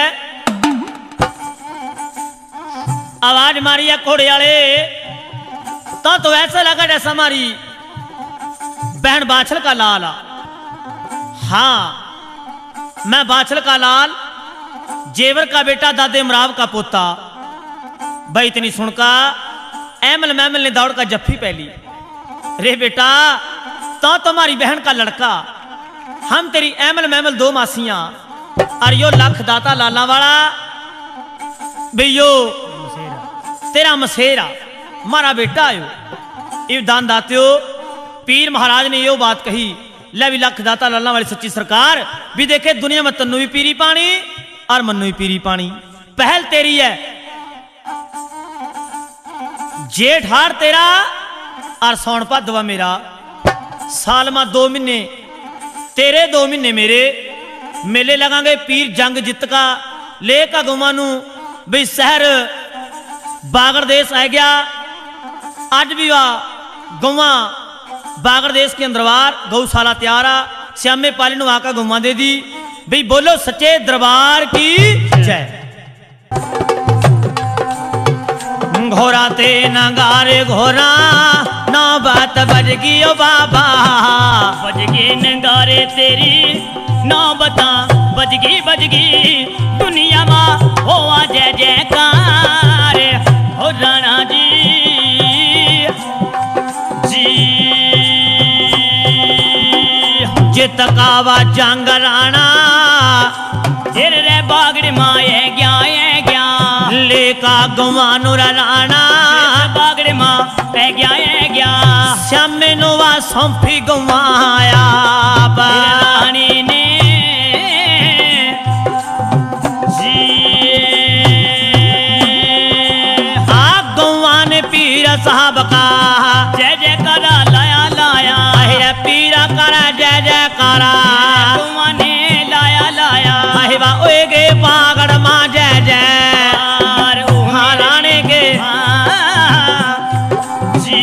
आवाज मारी है घोड़े वाले, तो तो ऐसा लगा जैसा हमारी बहन बाछल का लाल। हाँ मैं बाछल का लाल, जेवर का बेटा, दादे मराव का पोता। भाई इतनी सुनका ऐमल महमल ने दौड़ का जफ्फी पहली, रे बेटा तो तुम्हारी बहन का लड़का, हम तेरी ऐमल महमल दो मासियां और यो लख दाता लाला वाला भैयो तेरा मसेरा मारा बेटा आयो। इव दान दात्यो पीर महाराज ने यो बात कही, ले भी लख दाता लाला वाली सच्ची सरकार भी देखे दुनिया में तन्नू भी पीरी पानी और मन्नू भी पीरी पानी। पहल तेरी है, जेठ हार तेरा और सौन भादवा मेरा। साल में दो महीने तेरे दो महीने मेरे, मेले लगांगे पीर जंग जित का लेका गुमानू भी शहर बागड़ देश आ गया। आज भी वाह गुमा बागड़ देश के अंदरवार गौशाला तैयार आ, श्यामे पाली नु आका गुमा दे दी भाई। बोलो सच्चे दरबार की जय। घोरा ते नगारे घोरा ना बात बज गई ओ बाबा, बज गए नगारे तेरी नौ बता बजगी बजगी दुनिया मा हो जय जयकार हो राणा जी जी। जित कावा जंग राणा तेरे रे बागड़ माए गया है गया लेका गवानो राणा बागड़ मां पै गया है गया। श्यामे नोवा सौंपी गवाया रानी ने साहब का जय जय करा लाया लाया है पीरा करा जय जय करा ने लाया लाया है ओए गे बागड़ मां जय जय राणे के जी।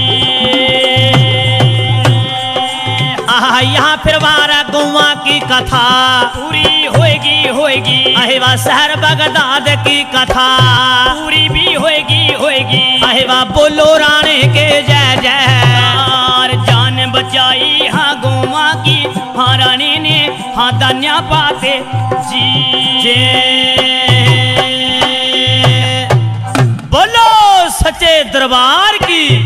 आहा यहाँ फिर बारह गौवा की कथा पूरी होएगी होएगी अहिवा शहर बगदाद की कथा पूरी भी होएगी होएगी अहिवा बोलो राणे के जय जय। जान बचाई हाँ गौवा की हाँ रानी ने हाँ दान्या पाते जी बोलो सच्चे दरबार की